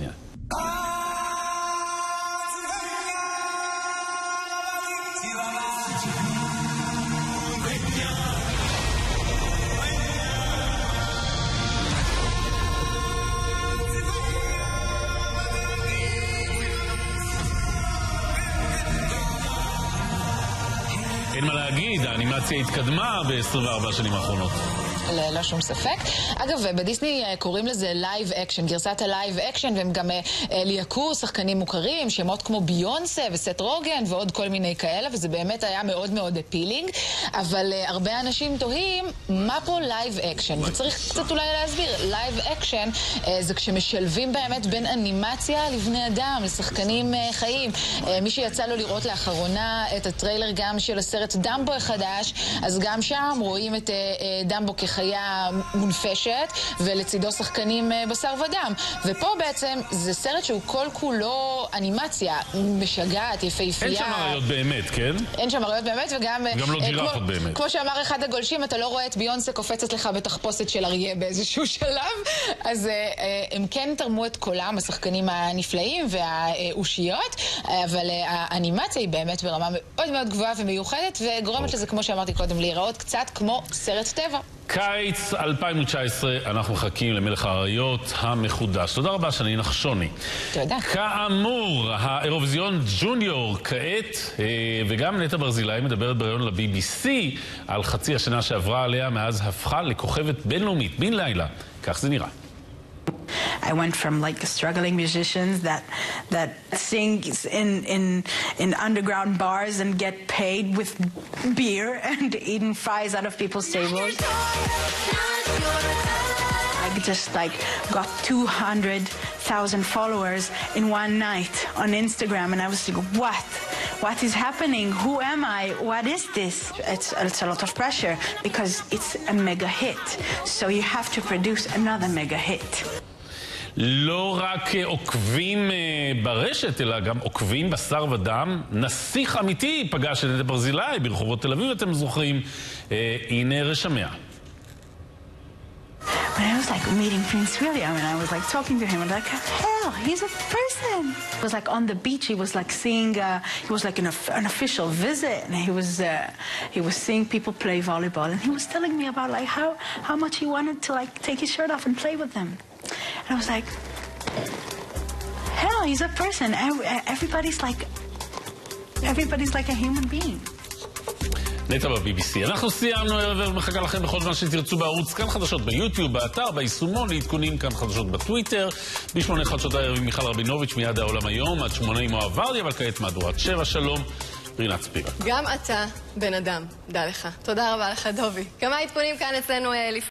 [SPEAKER 1] אין מה להגיד, האנימציה התקדמה ב-עשרים וארבע השנים האחרונות.
[SPEAKER 3] ללא שום ספק. אגב, בדיסני קוראים לזה לייב אקשן, גרסת הלייב אקשן, והם גם ליהקו שחקנים מוכרים, שמות כמו ביונסה וסט רוגן ועוד כל מיני כאלה, וזה באמת היה מאוד מאוד אפילינג, אבל הרבה אנשים תוהים, מה פה לייב אקשן? וצריך קצת אולי להסביר, לייב אקשן זה כשמשלבים באמת בין אנימציה לבני אדם, לשחקנים חיים. מי שיצא לו לראות לאחרונה את הטריילר גם של הסרט דמבו החדש, אז גם שם רואים את דמבו כחיה מונפשת, ולצידו שחקנים בשר ודם. ופה בעצם זה סרט שהוא כל כולו אנימציה משגעת, יפהפייה.
[SPEAKER 1] אין שם אריות באמת, כן?
[SPEAKER 3] אין שם אריות באמת, וגם...
[SPEAKER 1] גם לא ג'ירפות באמת.
[SPEAKER 3] כמו שאמר אחד הגולשים, אתה לא רואה את ביונסה קופצת לך בתחפושת של אריה באיזשהו שלב, אז הם כן תרמו את קולם, השחקנים הנפלאים והאושיות, אבל האנימציה היא באמת ברמה מאוד מאוד גבוהה ומיוחדת, וגורמת לזה, כמו שאמרתי קודם, להיראות קצת כמו סרט טבע.
[SPEAKER 1] קיץ אלפיים תשע עשרה, אנחנו מחכים למלך האריות המחודש. תודה רבה, שני נחשוני.
[SPEAKER 3] תודה.
[SPEAKER 1] כאמור, האירוויזיון ג'וניור כעת, וגם נטע ברזילי מדברת בראיון ל-בי בי סי על חצי השנה שעברה עליה מאז הפכה לכוכבת בינלאומית, בן לילה. כך זה נראה.
[SPEAKER 9] I went from like struggling musicians that that sing in in in underground bars and get paid with beer and eating fries out of people's tables. I just like got two hundred thousand followers in one night on Instagram, and I was like, what? What is happening? Who am I? What is this? It's, it's a lot of pressure because it's a mega hit. So you have to produce another mega hit.
[SPEAKER 1] לא רק עוקבים ברשת, אלא גם עוקבים בשר ודם. נסיך אמיתי פגש את נטע ברזילי ברחובות תל אביב, אתם זוכרים. הנה רשמיה.
[SPEAKER 9] But I was like meeting Prince William, and I was like talking to him, and like, hell, he's a person. It was like on the beach, he was like seeing, uh, he was like an, an official visit, and he was uh, he was seeing people play volleyball, and he was telling me about like how how much he wanted to like take his shirt off and play with them. And I was like, hell, he's a person. Everybody's like, everybody's like a human being.
[SPEAKER 1] נטע ב-בי בי סי. אנחנו סיימנו ערב ומחכה לכם בכל זמן שתרצו בערוץ. כאן חדשות ביוטיוב, באתר, ביישומון, לעדכונים כאן חדשות בטוויטר. בשמונה חדשות הערב עם מיכל רבינוביץ' מיד העולם היום, עד שמונה עם מואב ורדי, אבל כעת מהדורת שבע. שלום, רינת ספיבק.
[SPEAKER 20] גם אתה בן אדם, דע לך. תודה רבה לך, דובי. כמה עדכונים כאן אצלנו לפני